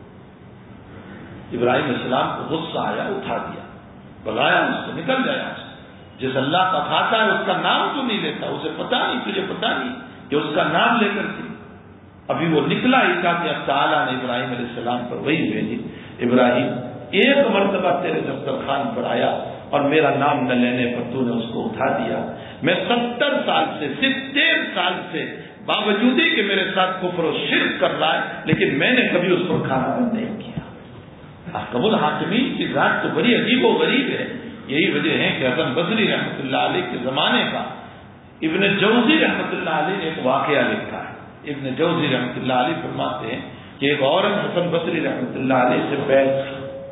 ابراہیم علیہ السلام کو غصہ آیا، اٹھا دیا، بلایا اس سے، نکل گیا. جس اللہ کا کھاتا ہے اس کا نام تو نہیں لیتا، اسے پتا نہیں، تجھے پتا نہیں کہ اس کا نام لے کر کے. ابھی وہ نکلا ہی تھا کہ اب تعالیٰ نے ابراہیم علیہ السلام پر وہی بھیجی، ابراہیم ایک مرتبہ تیرے دسترخوان پر آیا اور میرا نام نہ لینے پر تو نے اس کو اٹھا دیا. میں 70 سال سے 70 سال سے باوجود ہی کہ میرے ساتھ کفر و شرک کر رہا ہے، لیکن میں نے کبھی اس پر کھانا بند نہیں کیا. احکم الحاکمین کی ذات تو بڑی عجیب و غریب ہے. یہی وجہ ہے کہ حسن بصری رحمۃ اللہ علیہ کے زمانے کا ابن جوزی رحمۃ اللہ علیہ نے ایک واقعہ لکھا ہے. ابن جوزی رحمۃ اللہ علیہ فرماتے ہیں کہ ایک عورت حسن بصری رحمۃ اللہ علیہ سے بیٹھ،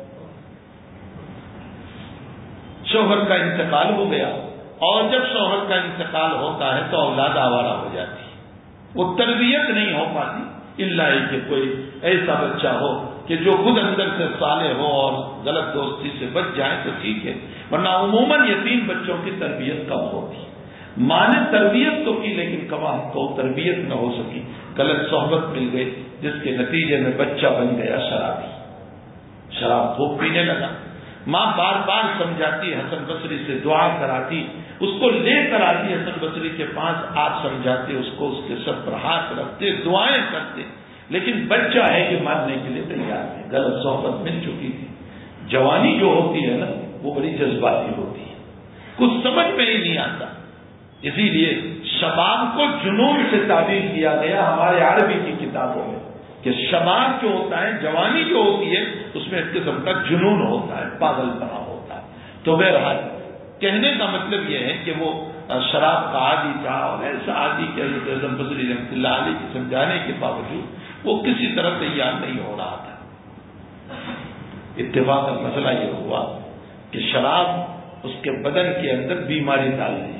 شوہر کا انتقال ہو گیا، اور جب شوہر کا انتقال ہوتا ہے تو اولاد آوارہ ہو جاتی ہے، وہ تربیت نہیں ہو پاتی، الا کہ کوئی ایسا بچہ ہو کہ جو خود اندر سے صالح ہو اور غلط دوستی سے بچ جائیں تو ٹھیک ہے، ورنہ عموماً یتیم بچوں کی تربیت کم ہوتی ہے۔ ماں نے تربیت تو کی لیکن کما تو تربیت نہ ہو سکی، غلط صحبت مل گئی، جس کے نتیجے میں بچہ بن گیا شرابی، شراب خوب پینے لگا۔ ماں بار بار سمجھاتی، حسن بصری سے دعا کراتی، اس کو لے کر آتی حسن بصری کے پاس، آپ سمجھاتے، اس کو اس کے سر پر ہاتھ رکھتے، دعائیں کرتے، لیکن بچہ ہے کہ ماننے کے لیے تیار ہے۔ غلط صحبت مل چکی تھی۔ جوانی جو ہوتی ہے نا وہ بڑی جذباتی ہوتی ہے، کچھ سمجھ میں ہی نہیں آتا، اسی لیے شباب کو جنون سے تعبیر کیا گیا ہمارے عربی کی کتابوں میں، کہ شباب جو ہوتا ہے، جوانی جو ہوتی ہے، اس میں ایک قسم کا جنون ہوتا ہے، پاگل پنا ہوتا ہے۔ تو بہرحال کہنے کا مطلب یہ ہے کہ وہ شراب کا عادی تھا، اور ایسا عادی کہ حضرت حسن بصری رحمۃ اللہ علیہ کے سمجھانے کے باوجود وہ کسی طرح تیار نہیں ہو رہا تھا۔ اتفاقاً مسئلہ یہ ہوا کہ شراب اس کے بدن کے اندر بیماری ڈال دی،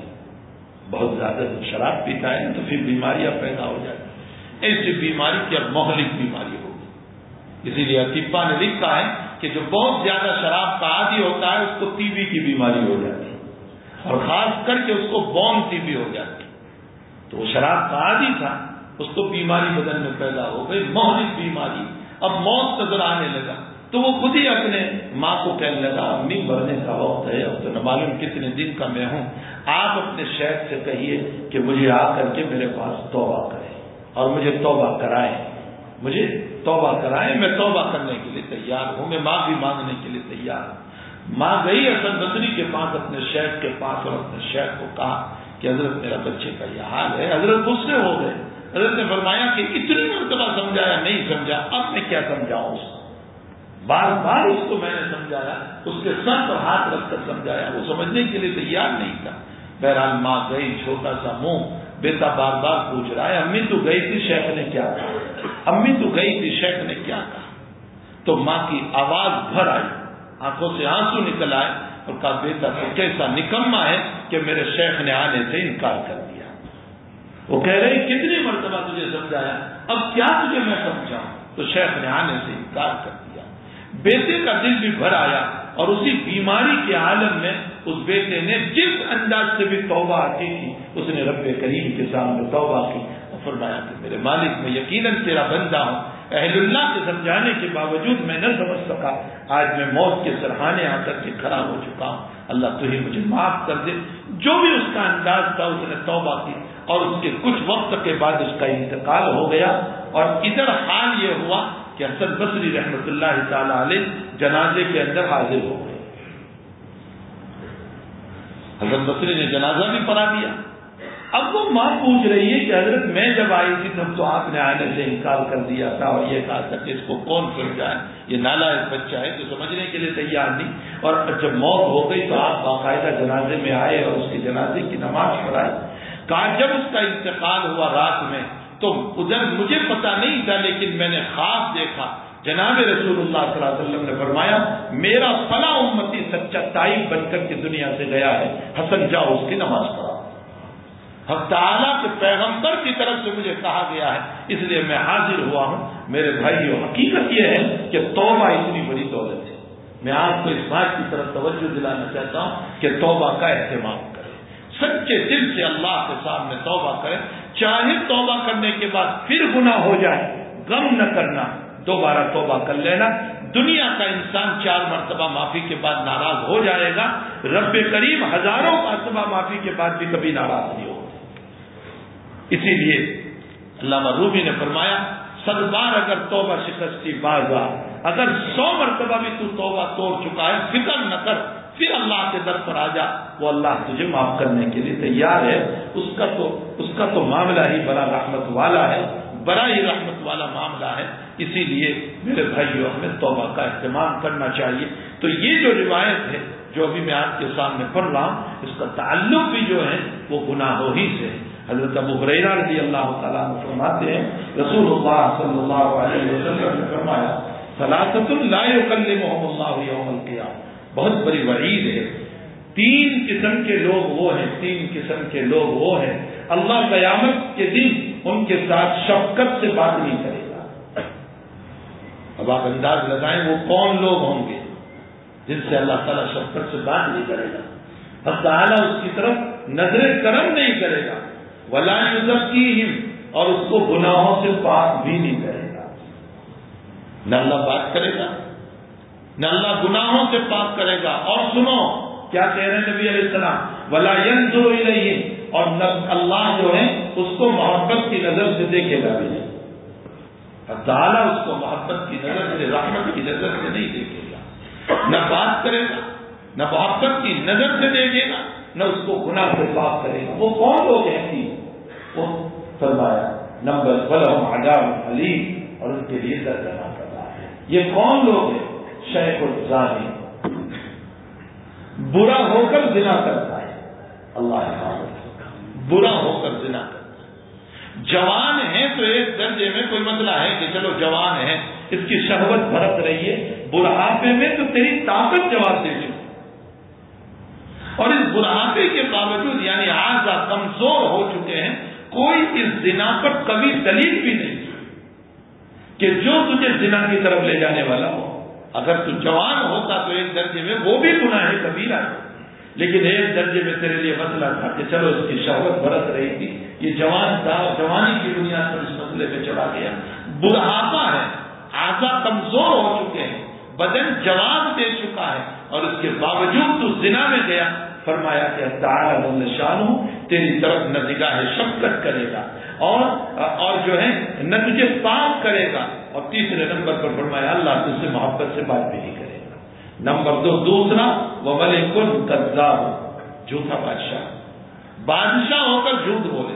بہت زیادہ شراب پیتا ہے تو پھر بیماریاں پیدا ہو جاتی ہیں، ایسی بیماری کی اب مہلک بیماری ہوگی۔ اسی لیے اطباء نے لکھا ہے کہ جو بہت زیادہ شراب کا عادی ہوتا ہے اس کو ٹی بی کی بیماری ہو جاتی ہے، اور خاص کر کے اس کو بون ٹی بی ہو جاتی ہے۔ تو وہ شراب کا عادی تھا، اس کو بیماری بدن میں پیدا ہو گئی، مہلک بیماری، اب موت نظر آنے لگا، تو وہ خود ہی اپنے ماں کو کہنے لگا، امی مرنے کا وقت ہے، اب تو نہ معلوم کتنے دن کا میں ہوں، آپ اپنے شیخ سے کہیے کہ مجھے آ کر کے میرے پاس توبہ کرے اور مجھے توبہ کرائے، مجھے توبہ کرائے، میں توبہ کرنے کے لیے تیار ہوں، میں معافی مانگنے کے لیے تیار ہوں۔ ماں گئی حسن بصری کے پاس، اپنے شیخ کے پاس، اور اپنے شیخ کو کہا کہ حضرت میرا بچے کا یہ حال ہے۔ حضرت غصے ہو گئے، حضرت نے فرمایا کہ اتنی مرتبہ سمجھایا نہیں سمجھا، اب میں کیا سمجھاؤں اس کو، بار بار اس کو میں نے سمجھایا، اس کے سر پر ہاتھ رکھ کر سمجھایا، وہ سمجھنے کے لیے تیار نہیں تھا۔ بہرحال ماں گئی، چھوٹا سا منہ، بیٹا بار بار پوچھ رہا ہے، امی تو گئی تھی، شیخ نے کیا کہا، امی تو گئی تھی، شیخ نے کیا کہا؟ تو ماں کی آواز بھر آئی، آنکھوں سے آنسو نکل آئے، اور کہا بیٹا تو کیسا نکما ہے کہ میرے شیخ نے آنے سے انکار کر دیا۔ وہ کہہ رہی کتنی مرتبہ تجھے سمجھایا، اب کیا تجھے میں سمجھاؤں؟ تو شیخ نے آنے سے انکار کر دیا۔ بیٹے کا دل بھی بھر آیا، اور اسی بیماری کے عالم میں اس بیٹے نے جس انداز سے بھی توبہ آتی تھی، اس نے رب کریم کے سامنے توبہ کی اور فرمایا کہ میرے مالک میں یقیناً تیرا بندہ ہوں، اہل اللہ کے سمجھانے کے باوجود میں نہ سمجھ سکا، آج میں موت کے سرحانے آ کر کے کھڑا ہو چکا ہوں، اللہ تو ہی مجھے معاف کر دے۔ جو بھی اس کا انداز تھا اس نے توبہ کی، اور اس کے کچھ وقت کے بعد اس کا انتقال ہو گیا۔ اور ادھر حال یہ ہوا کہ حسن بصری رحمۃ اللہ تعالی علیہ جنازے کے اندر حاضر ہو گئے۔ حسن بصری نے جنازہ بھی پڑھا دیا۔ اب وہ ماں پوچھ رہی ہے کہ حضرت میں جب آئی تھی تب تو آپ نے آنے سے انکار کر دیا تھا، اور یہ کہا تھا کہ اس کو کون سمجھائے، یہ نالائق بچہ ہے تو سمجھنے کے لیے تیار نہیں، اور جب موت ہو گئی تو آپ باقاعدہ جنازے میں آئے اور اس کے جنازے کی نماز پڑھائی۔ کہا جب اس کا انتقال ہوا رات میں تو ادھر مجھے پتا نہیں تھا، لیکن میں نے خواب دیکھا، جناب رسول اللہ صلی اللہ علیہ وسلم نے فرمایا میرا فلاں امتی سچا تائب بن کر کے دنیا سے گیا ہے، حسن جاؤ اس کی نماز پڑھا۔ حق تعالیٰ کے پیغمبر کی طرف سے مجھے کہا گیا ہے، اس لیے میں حاضر ہوا ہوں۔ میرے بھائیو، حقیقت یہ ہے کہ توبہ اتنی بڑی دولت ہے۔ میں آپ کو اس بات کی طرف توجہ دلانا چاہتا ہوں کہ توبہ کا اہتمام کریں، سچے دل سے اللہ کے سامنے توبہ کریں، چاہے توبہ کرنے کے بعد پھر گناہ ہو جائے غم نہ کرنا، دوبارہ توبہ کر لینا۔ دنیا کا انسان 4 مرتبہ معافی کے بعد ناراض ہو جائے گا، رب کریم ہزاروں مرتبہ معافی کے بعد بھی کبھی ناراض نہیں ہوگا۔ اسی لیے علامہ رومی نے فرمایا 100 بار اگر توبہ شکستی بازا، اگر 100 مرتبہ بھی تو توبہ توڑ چکا ہے، فکر نہ کر، پھر اللہ کے در پر آ جا، وہ اللہ تجھے معاف کرنے کے لیے تیار ہے۔ اس کا تو معاملہ ہی بڑا رحمت والا ہے، بڑا ہی رحمت والا معاملہ ہے۔ اسی لیے میرے بھائیوں، ہمیں توبہ کا اہتمام کرنا چاہیے۔ تو یہ جو روایت ہے جو ابھی میں آپ کے سامنے پڑھ رہا ہوں، اس کا تعلق بھی جو ہے وہ گناہوں ہی سے ہے۔ حضرت ابو ہریرہ رضی اللہ تعالیٰ عنہ فرماتے ہیں رسول اللہ صلی اللہ علیہ وسلم نے فرمایا ثلاثۃ لا یکلمہم اللہ یوم القیامہ، بہت بڑی وعید ہے۔ 3 قسم کے لوگ وہ ہیں، 3 قسم کے لوگ وہ ہیں، اللہ قیامت کے دن ان کے ساتھ شفقت سے بات نہیں کرے گا۔ اب آپ انداز لگائیں وہ کون لوگ ہوں گے جن سے اللہ تعالیٰ شفقت سے بات نہیں کرے گا، اب تعالیٰ اس کی طرف نظر کرم نہیں کرے گا، ولا یزکیہم، اور اس کو گناہوں سے پاک بھی نہیں کرے گا. نہ اللہ بات کرے گا، نہ اللہ گناہوں سے پاک کرے گا. اور سنو کیا کہہ رہے ہیں نبی علیہ السلام، ولا ینظر الیہم، اور اللہ جو ہے اس کو محبت کی نظر سے دیکھے گا بھی نہیں. اب تعالیٰ اس کو محبت کی نظر سے، رحمت کی نظر سے نہیں دیکھے گا، نہ بات کرے گا، نہ محبت کی نظر سے دیکھے گا، نہ اس کو گناہ سے پاک کرے گا. وہ کون لوگ ہیں؟ وہ فرمایا نمبر ولہم عذاب علیم، اور ان کے لیے دردناک عذاب ہے. یہ کون لوگ ہیں؟ شیخ الزانی، برا ہو کر زنا کرتا ہے، اللہ حفاظت، برا ہو کر زنا کرتا ہے. جوان ہے تو ایک درجے میں کوئی مسئلہ ہے کہ چلو جوان ہے، اس کی شہوت بھڑک رہی ہے، بڑھاپے میں تو تیری طاقت جواب دے چکی، اور اس بڑھاپے کے باوجود یعنی اعضاء کمزور ہو چکے ہیں، کوئی اس زنا پر کبھی دلیل بھی نہیں کہ جو تجھے زنا کی طرف لے جانے والا ہو. اگر تو جوان ہوتا تو ایک درجے میں وہ بھی گناہ کبیرہ ہے، لیکن ایک درجے میں تیرے لیے مسئلہ تھا کہ چلو اس کی شہوت برت رہی تھی، یہ جوان تھا، جوانی کی بنیاد پر اس مسئلے میں چلا گیا. بڑھاپا ہے، اعضاء کمزور ہو چکے ہیں، بدن جواب دے چکا ہے، اور اس کے باوجود تو زنا میں گیا. فرمایا کہ تعالی جل شانہ تیری طرف نہ نگاہ شفقت کرے گا اور جو ہے نہ تجھے پاک کرے گا. اور تیسرے نمبر پر فرمایا اللہ تجھ سے محبت سے بات بھی نہیں کرے گا. نمبر 2 دوسرا وَمَلِكٌ كَذَّابٌ، جھوٹا بادشاہ، بادشاہ ہو کر جھوٹ بولے.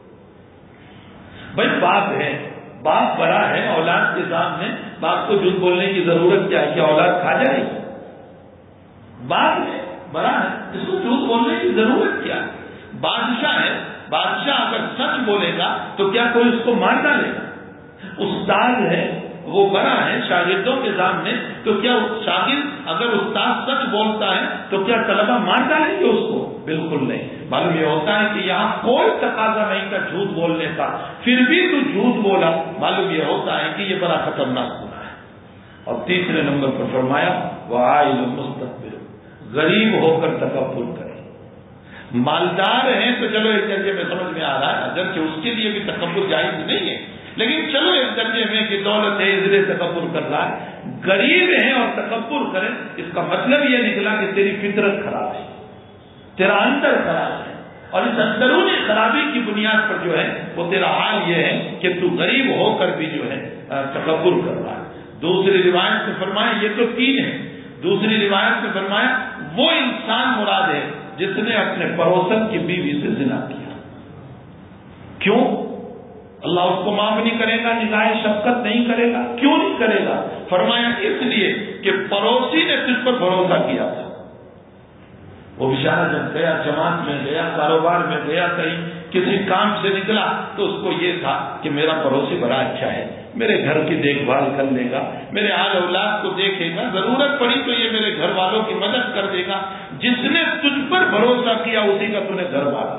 بھائی باپ ہے، باپ بڑا ہے، اولاد کے سامنے باپ کو جھوٹ بولنے کی ضرورت کیا ہے؟ کیا اولاد کھا جائے گی؟ باپ ہے، بڑا ہے، اس کو جھوٹ بولنے کی ضرورت کیا ہے؟ بادشاہ ہے، بادشاہ اگر سچ بولے گا تو کیا کوئی اس کو مار ڈالے گا؟ استاد ہے، وہ بڑا ہے شاگردوں کے سامنے، تو کیا شاگرد اگر استاد سچ بولتا ہے تو کیا طلبہ مار ڈالیں گے اس کو؟ بالکل نہیں. معلوم یہ ہوتا ہے کہ یہاں کوئی تقاضا نہیں تھا جھوٹ بولنے کا، پھر بھی تو جھوٹ بولا، معلوم یہ ہوتا ہے کہ یہ بڑا خطرناک گناہ ہے. اور تیسرے نمبر پر فرمایا وعائل مستكبر، غریب ہو کر تکبر کرے. مالدار ہیں تو چلو ایک درجے میں سمجھ میں آ رہا ہے، اگرچہ اس کے لیے بھی تکبر جائز نہیں ہے، لیکن چلو ایک درجے میں کہ دولت ہے اس لیے تکبر کر رہا ہے. غریب ہیں اور تکبر کریں، اس کا مطلب یہ نکلا کہ تیری فطرت خراب ہے، تیرا اندر خراب ہے، اور اس اندرونی خرابی کی بنیاد پر جو ہے وہ تیرا حال یہ ہے کہ تو غریب ہو کر بھی جو ہے تکبر کر رہا ہے. دوسری روایت میں فرمایا یہ تو 3 ہے. دوسری روایت میں فرمایا وہ انسان مراد ہے جس نے اپنے پڑوسن کی بیوی سے زنا کیا. کیوں؟ اللہ اس کو معاف نہیں کرے گا، نگاہ شفقت نہیں کرے گا. کیوں نہیں کرے گا؟ فرمایا اس لیے کہ پڑوسی نے تجھ پر بھروسہ کیا تھا. وہ بیچارہ جب گیا، جماعت میں گیا، کاروبار میں گیا، کہیں کسی کام سے نکلا تو اس کو یہ تھا کہ میرا پڑوسی بڑا اچھا ہے، میرے گھر کی دیکھ بھال کر لے گا، میرے آل اولاد کو دیکھے گا، ضرورت پڑی تو یہ میرے گھر والوں کی مدد کر دے گا. جس نے تجھ پر بھروسہ کیا اسی کا تو نے گھر مارا.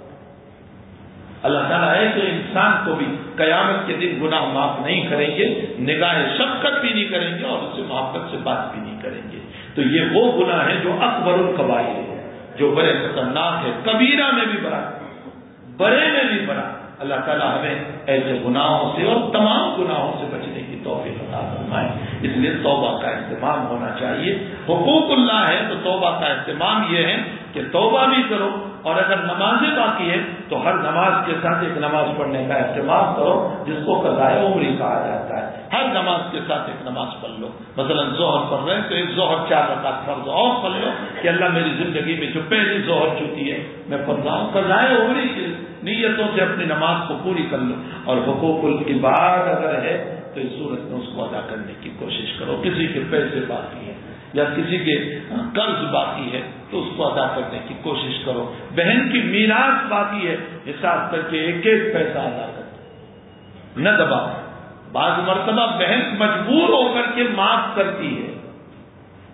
اللہ تعالیٰ ہے تو انسان کو بھی قیامت کے دن گناہ معاف نہیں کریں گے، نگاہ شفقت بھی نہیں کریں گے، اور اس سے محبت سے بات بھی نہیں کریں گے. تو یہ وہ گناہ ہے جو اکبر الکبائر ہے، جو بڑے خطرناک ہے، کبیرہ میں بھی بڑا، بڑے میں بھی بڑا. اللہ تعالیٰ ہمیں ایسے گناہوں سے اور تمام گناہوں سے بچنے کی توفیق عطا فرمائے. اس لیے توبہ کا اہتمام ہونا چاہیے. حقوق اللہ ہے تو توبہ کا اہتمام یہ ہے کہ توبہ بھی کرو، اور اگر نمازیں باقی ہے تو ہر نماز کے ساتھ ایک نماز پڑھنے کا اہتمام کرو، جس کو قضاء عمری کہا جاتا ہے. ہر نماز کے ساتھ ایک نماز پڑھ لو. مثلا ظہر پڑھ رہے ہیں تو ایک ظہر 4 رکعت فرض اور پڑھ لو کہ اللہ میری زندگی میں جو پہلی ظہر چکی ہے میں پڑھ رہا ہوں. قضاء عمری کی نیتوں سے اپنی نماز کو پوری کر لو. اور حقوق العباد اگر ہے تو اس صورت میں اس کو ادا کرنے کی کوشش کرو. کسی کے پیسے باقی ہیں یا کسی کے قرض باقی ہے تو اس کو ادا کرنے کی کوشش کرو. بہن کی میراث باقی ہے، حساب کر کے ایک ایک پیسہ ادا کرو، نہ دبا. بعض مرتبہ بہن مجبور ہو کر کے معاف کرتی ہے،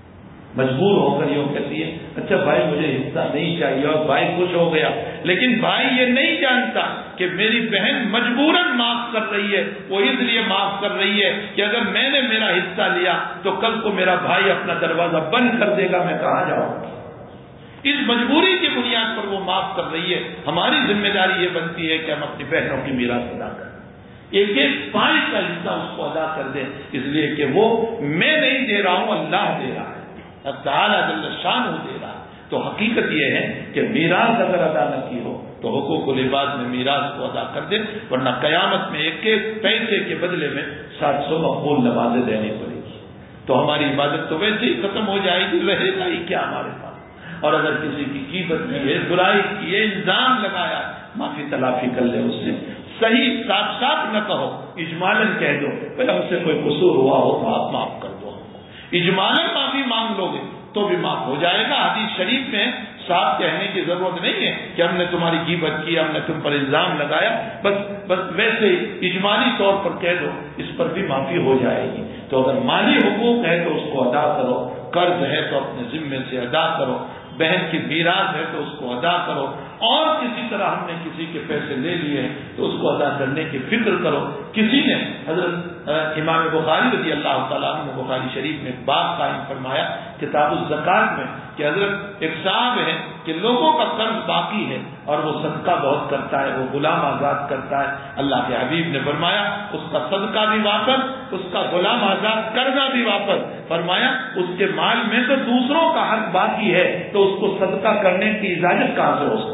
مجبور ہو کر یوں کہتی ہے اچھا بھائی مجھے حصہ نہیں چاہیے، اور بھائی خوش ہو گیا، لیکن بھائی یہ نہیں جانتا کہ میری بہن مجبوراً معاف کر رہی ہے، وہ اس لیے معاف کر رہی ہے کہ اگر میں نے میرا حصہ لیا تو کل کو میرا بھائی اپنا دروازہ بند کر دے گا، میں کہاں جاؤں گا۔ اس مجبوری کی بنیاد پر وہ معاف کر رہی ہے۔ ہماری ذمہ داری یہ بنتی ہے کہ ہم اپنی بہنوں کی میراث ادا کریں، ایک ایک پائی کا حصہ اس کو ادا کر دیں، اس لیے کہ وہ میں نہیں دے رہا ہوں، اللہ دے رہا ہے، تعالیٰ جل شانہ دے رہا ہے۔ تو حقیقت یہ ہے کہ میراث اگر ادا نہ کی ہو تو حقوق العباد میں میراث کو ادا کر دیں، ورنہ قیامت میں ایک ایک پیسے کے بدلے میں 700 مقبول نمازیں دینی پڑے گی، تو ہماری عبادت تو ویسے ہی ختم ہو جائے گی، رہے گا ہی کیا ہمارے پاس۔ اور اگر کسی کی غیبت کی ہے، برائی کی ہے، الزام لگایا، معافی تلافی کر لے اس سے، صحیح صاف صاف نہ کہو، اجمالاً کہہ دو پہلے ہم سے کوئی قصور ہوا ہو تو آپ معاف کر دو، اجمالاً معافی مانگ لو گے تو بھی معاف ہو جائے گا۔ حدیث شریف میں صاف کہنے کی ضرورت نہیں ہے کہ ہم نے تمہاری غیبت کی، ہم نے تم پر الزام لگایا، بس ویسے ہی اجمالی طور پر کہہ دو، اس پر بھی معافی ہو جائے گی۔ تو اگر مالی حقوق ہے تو اس کو ادا کرو، قرض ہے تو اپنے ذمے سے ادا کرو، بہن کی میراث ہے تو اس کو ادا کرو، اور کسی طرح ہم نے کسی کے پیسے لے لیے ہیں تو اس کو ادا کرنے کی فکر کرو۔ کسی نے حضرت امام بخاری رضی اللہ تعالیٰ عنہ بخاری شریف میں باب قائم فرمایا کتاب الزکات میں کہ حضرت ایک صاحب ہے کہ لوگوں کا قرض باقی ہے اور وہ صدقہ بہت کرتا ہے، وہ غلام آزاد کرتا ہے۔ اللہ کے حبیب نے فرمایا اس کا صدقہ بھی واپس، اس کا غلام آزاد کرنا بھی واپس۔ فرمایا اس کے مال میں تو دوسروں کا حق باقی ہے تو اس کو صدقہ کرنے کی اجازت کہاں سے ہو سکتی؟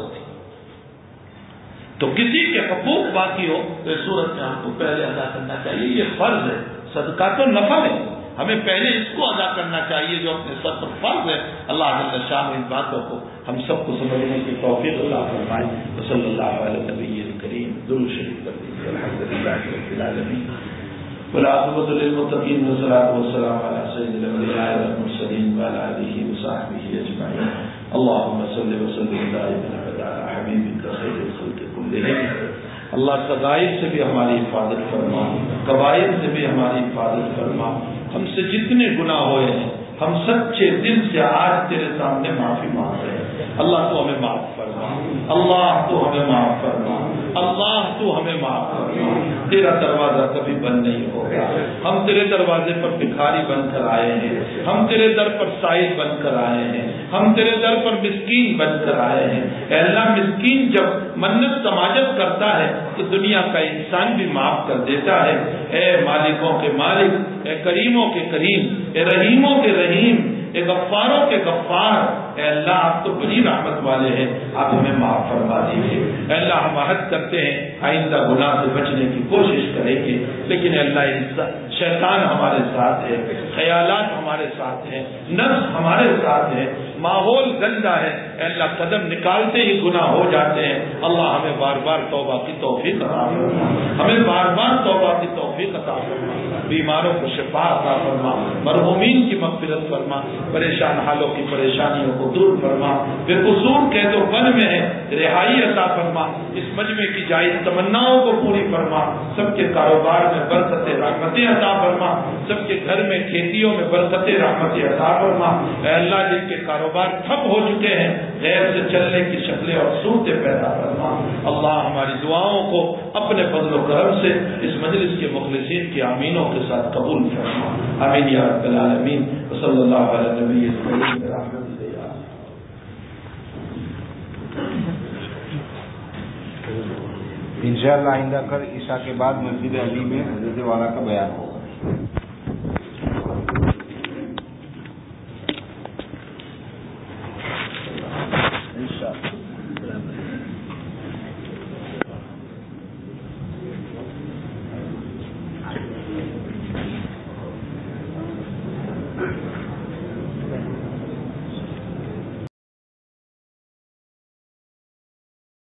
تو کسی کے حقوق باقی ہو تو اس صورت میں ہم کو پہلے ادا کرنا چاہیے، یہ فرض ہے، صدقہ تو نفل ہے، ہمیں پہلے اس کو ادا کرنا چاہیے جو اپنے سر پر فرض ہے۔ اللہ جل شانہ ان باتوں کو ہم سب کو سمجھنے کی توفیق عطا فرمائے۔ صلی اللہ علیہ نبی کریم، درود شریف کر دیجیے۔ الحمدللہ رب العالمین والعاقبۃ للمتقین والصلاۃ والسلام علی سید الانبیاء والمرسلین وعلی آلہ وصحبہ اجمعین۔ اللهم صل وسلم دائما ابدا علی حبیبک خیر الخلق کلہم۔ اللہ قضائب سے بھی ہماری حفاظت فرما، قبائل سے بھی ہماری حفاظت فرما۔ ہم سے جتنے گناہ ہوئے ہیں ہم سچے دل سے آج تیرے سامنے معافی مانگ رہے ہیں۔ اللہ تو ہمیں معاف فرما، اللہ تو ہمیں معاف فرما، اللہ تو ہمیں معاف فرما۔ تیرا دروازہ کبھی بند نہیں ہوگا، ہم تیرے دروازے پر بھکاری بن کر آئے ہیں، ہم تیرے در پر سائل بن کر آئے ہیں، ہم تیرے در پر مسکین بن کر آئے ہیں۔ اے اللہ مسکین جب منت سماجت کرتا ہے تو دنیا کا انسان بھی معاف کر دیتا ہے۔ اے مالکوں کے مالک، اے کریموں کے کریم، اے رحیموں کے رحیم، اے غفاروں کے غفار، اے اللہ آپ تو بڑی رحمت والے ہیں، آپ ہمیں معاف فرما دیجیے۔ اے اللہ ہم عہد کرتے ہیں آئندہ گناہ سے بچنے کی کوشش کریں گے، لیکن اے اللہ شیطان ہمارے ساتھ ہے، خیالات ہمارے ساتھ ہیں، نفس ہمارے ساتھ ہے، ماحول گندا ہے، اے اللہ قدم نکالتے ہی گناہ ہو جاتے ہیں۔ اللہ ہمیں بار بار توبہ کی توفیق عطا فرما، ہمیں بار بار توبہ کی توفیق عطا فرما، بیماروں کو شفا عطا فرما، مرحومین کی مغفرت فرما، پریشان حالوں کی پریشانیوں کو دور فرما، بے قصور قید و بند میں ہے رہائی عطا فرما، اس مجمع کی جائز تمناؤں کو پوری فرما، سب کے کاروبار میں برکت رحمتیں عطا فرما، سب کے گھر میں کھیتیوں میں برکت رحمتیں عطا فرما۔ اے اللہ جن کے کاروبار ٹھپ ہو چکے ہیں غیر سے چلنے کی شکلیں اور صورتیں پیدا فرما۔ اللہ ہماری دعاؤں کو اپنے فضل و کرم سے اس مجلس کے مخلصین کی آمینوں کے ساتھ قبول فرما۔ آمین یا رب العالمین۔ صلی اللہ علیہ نبی کریم۔ انشاءاللہ آئندہ کل عشاء کے بعد مسجد علی میں حضرت والا کا بیان ہوگا۔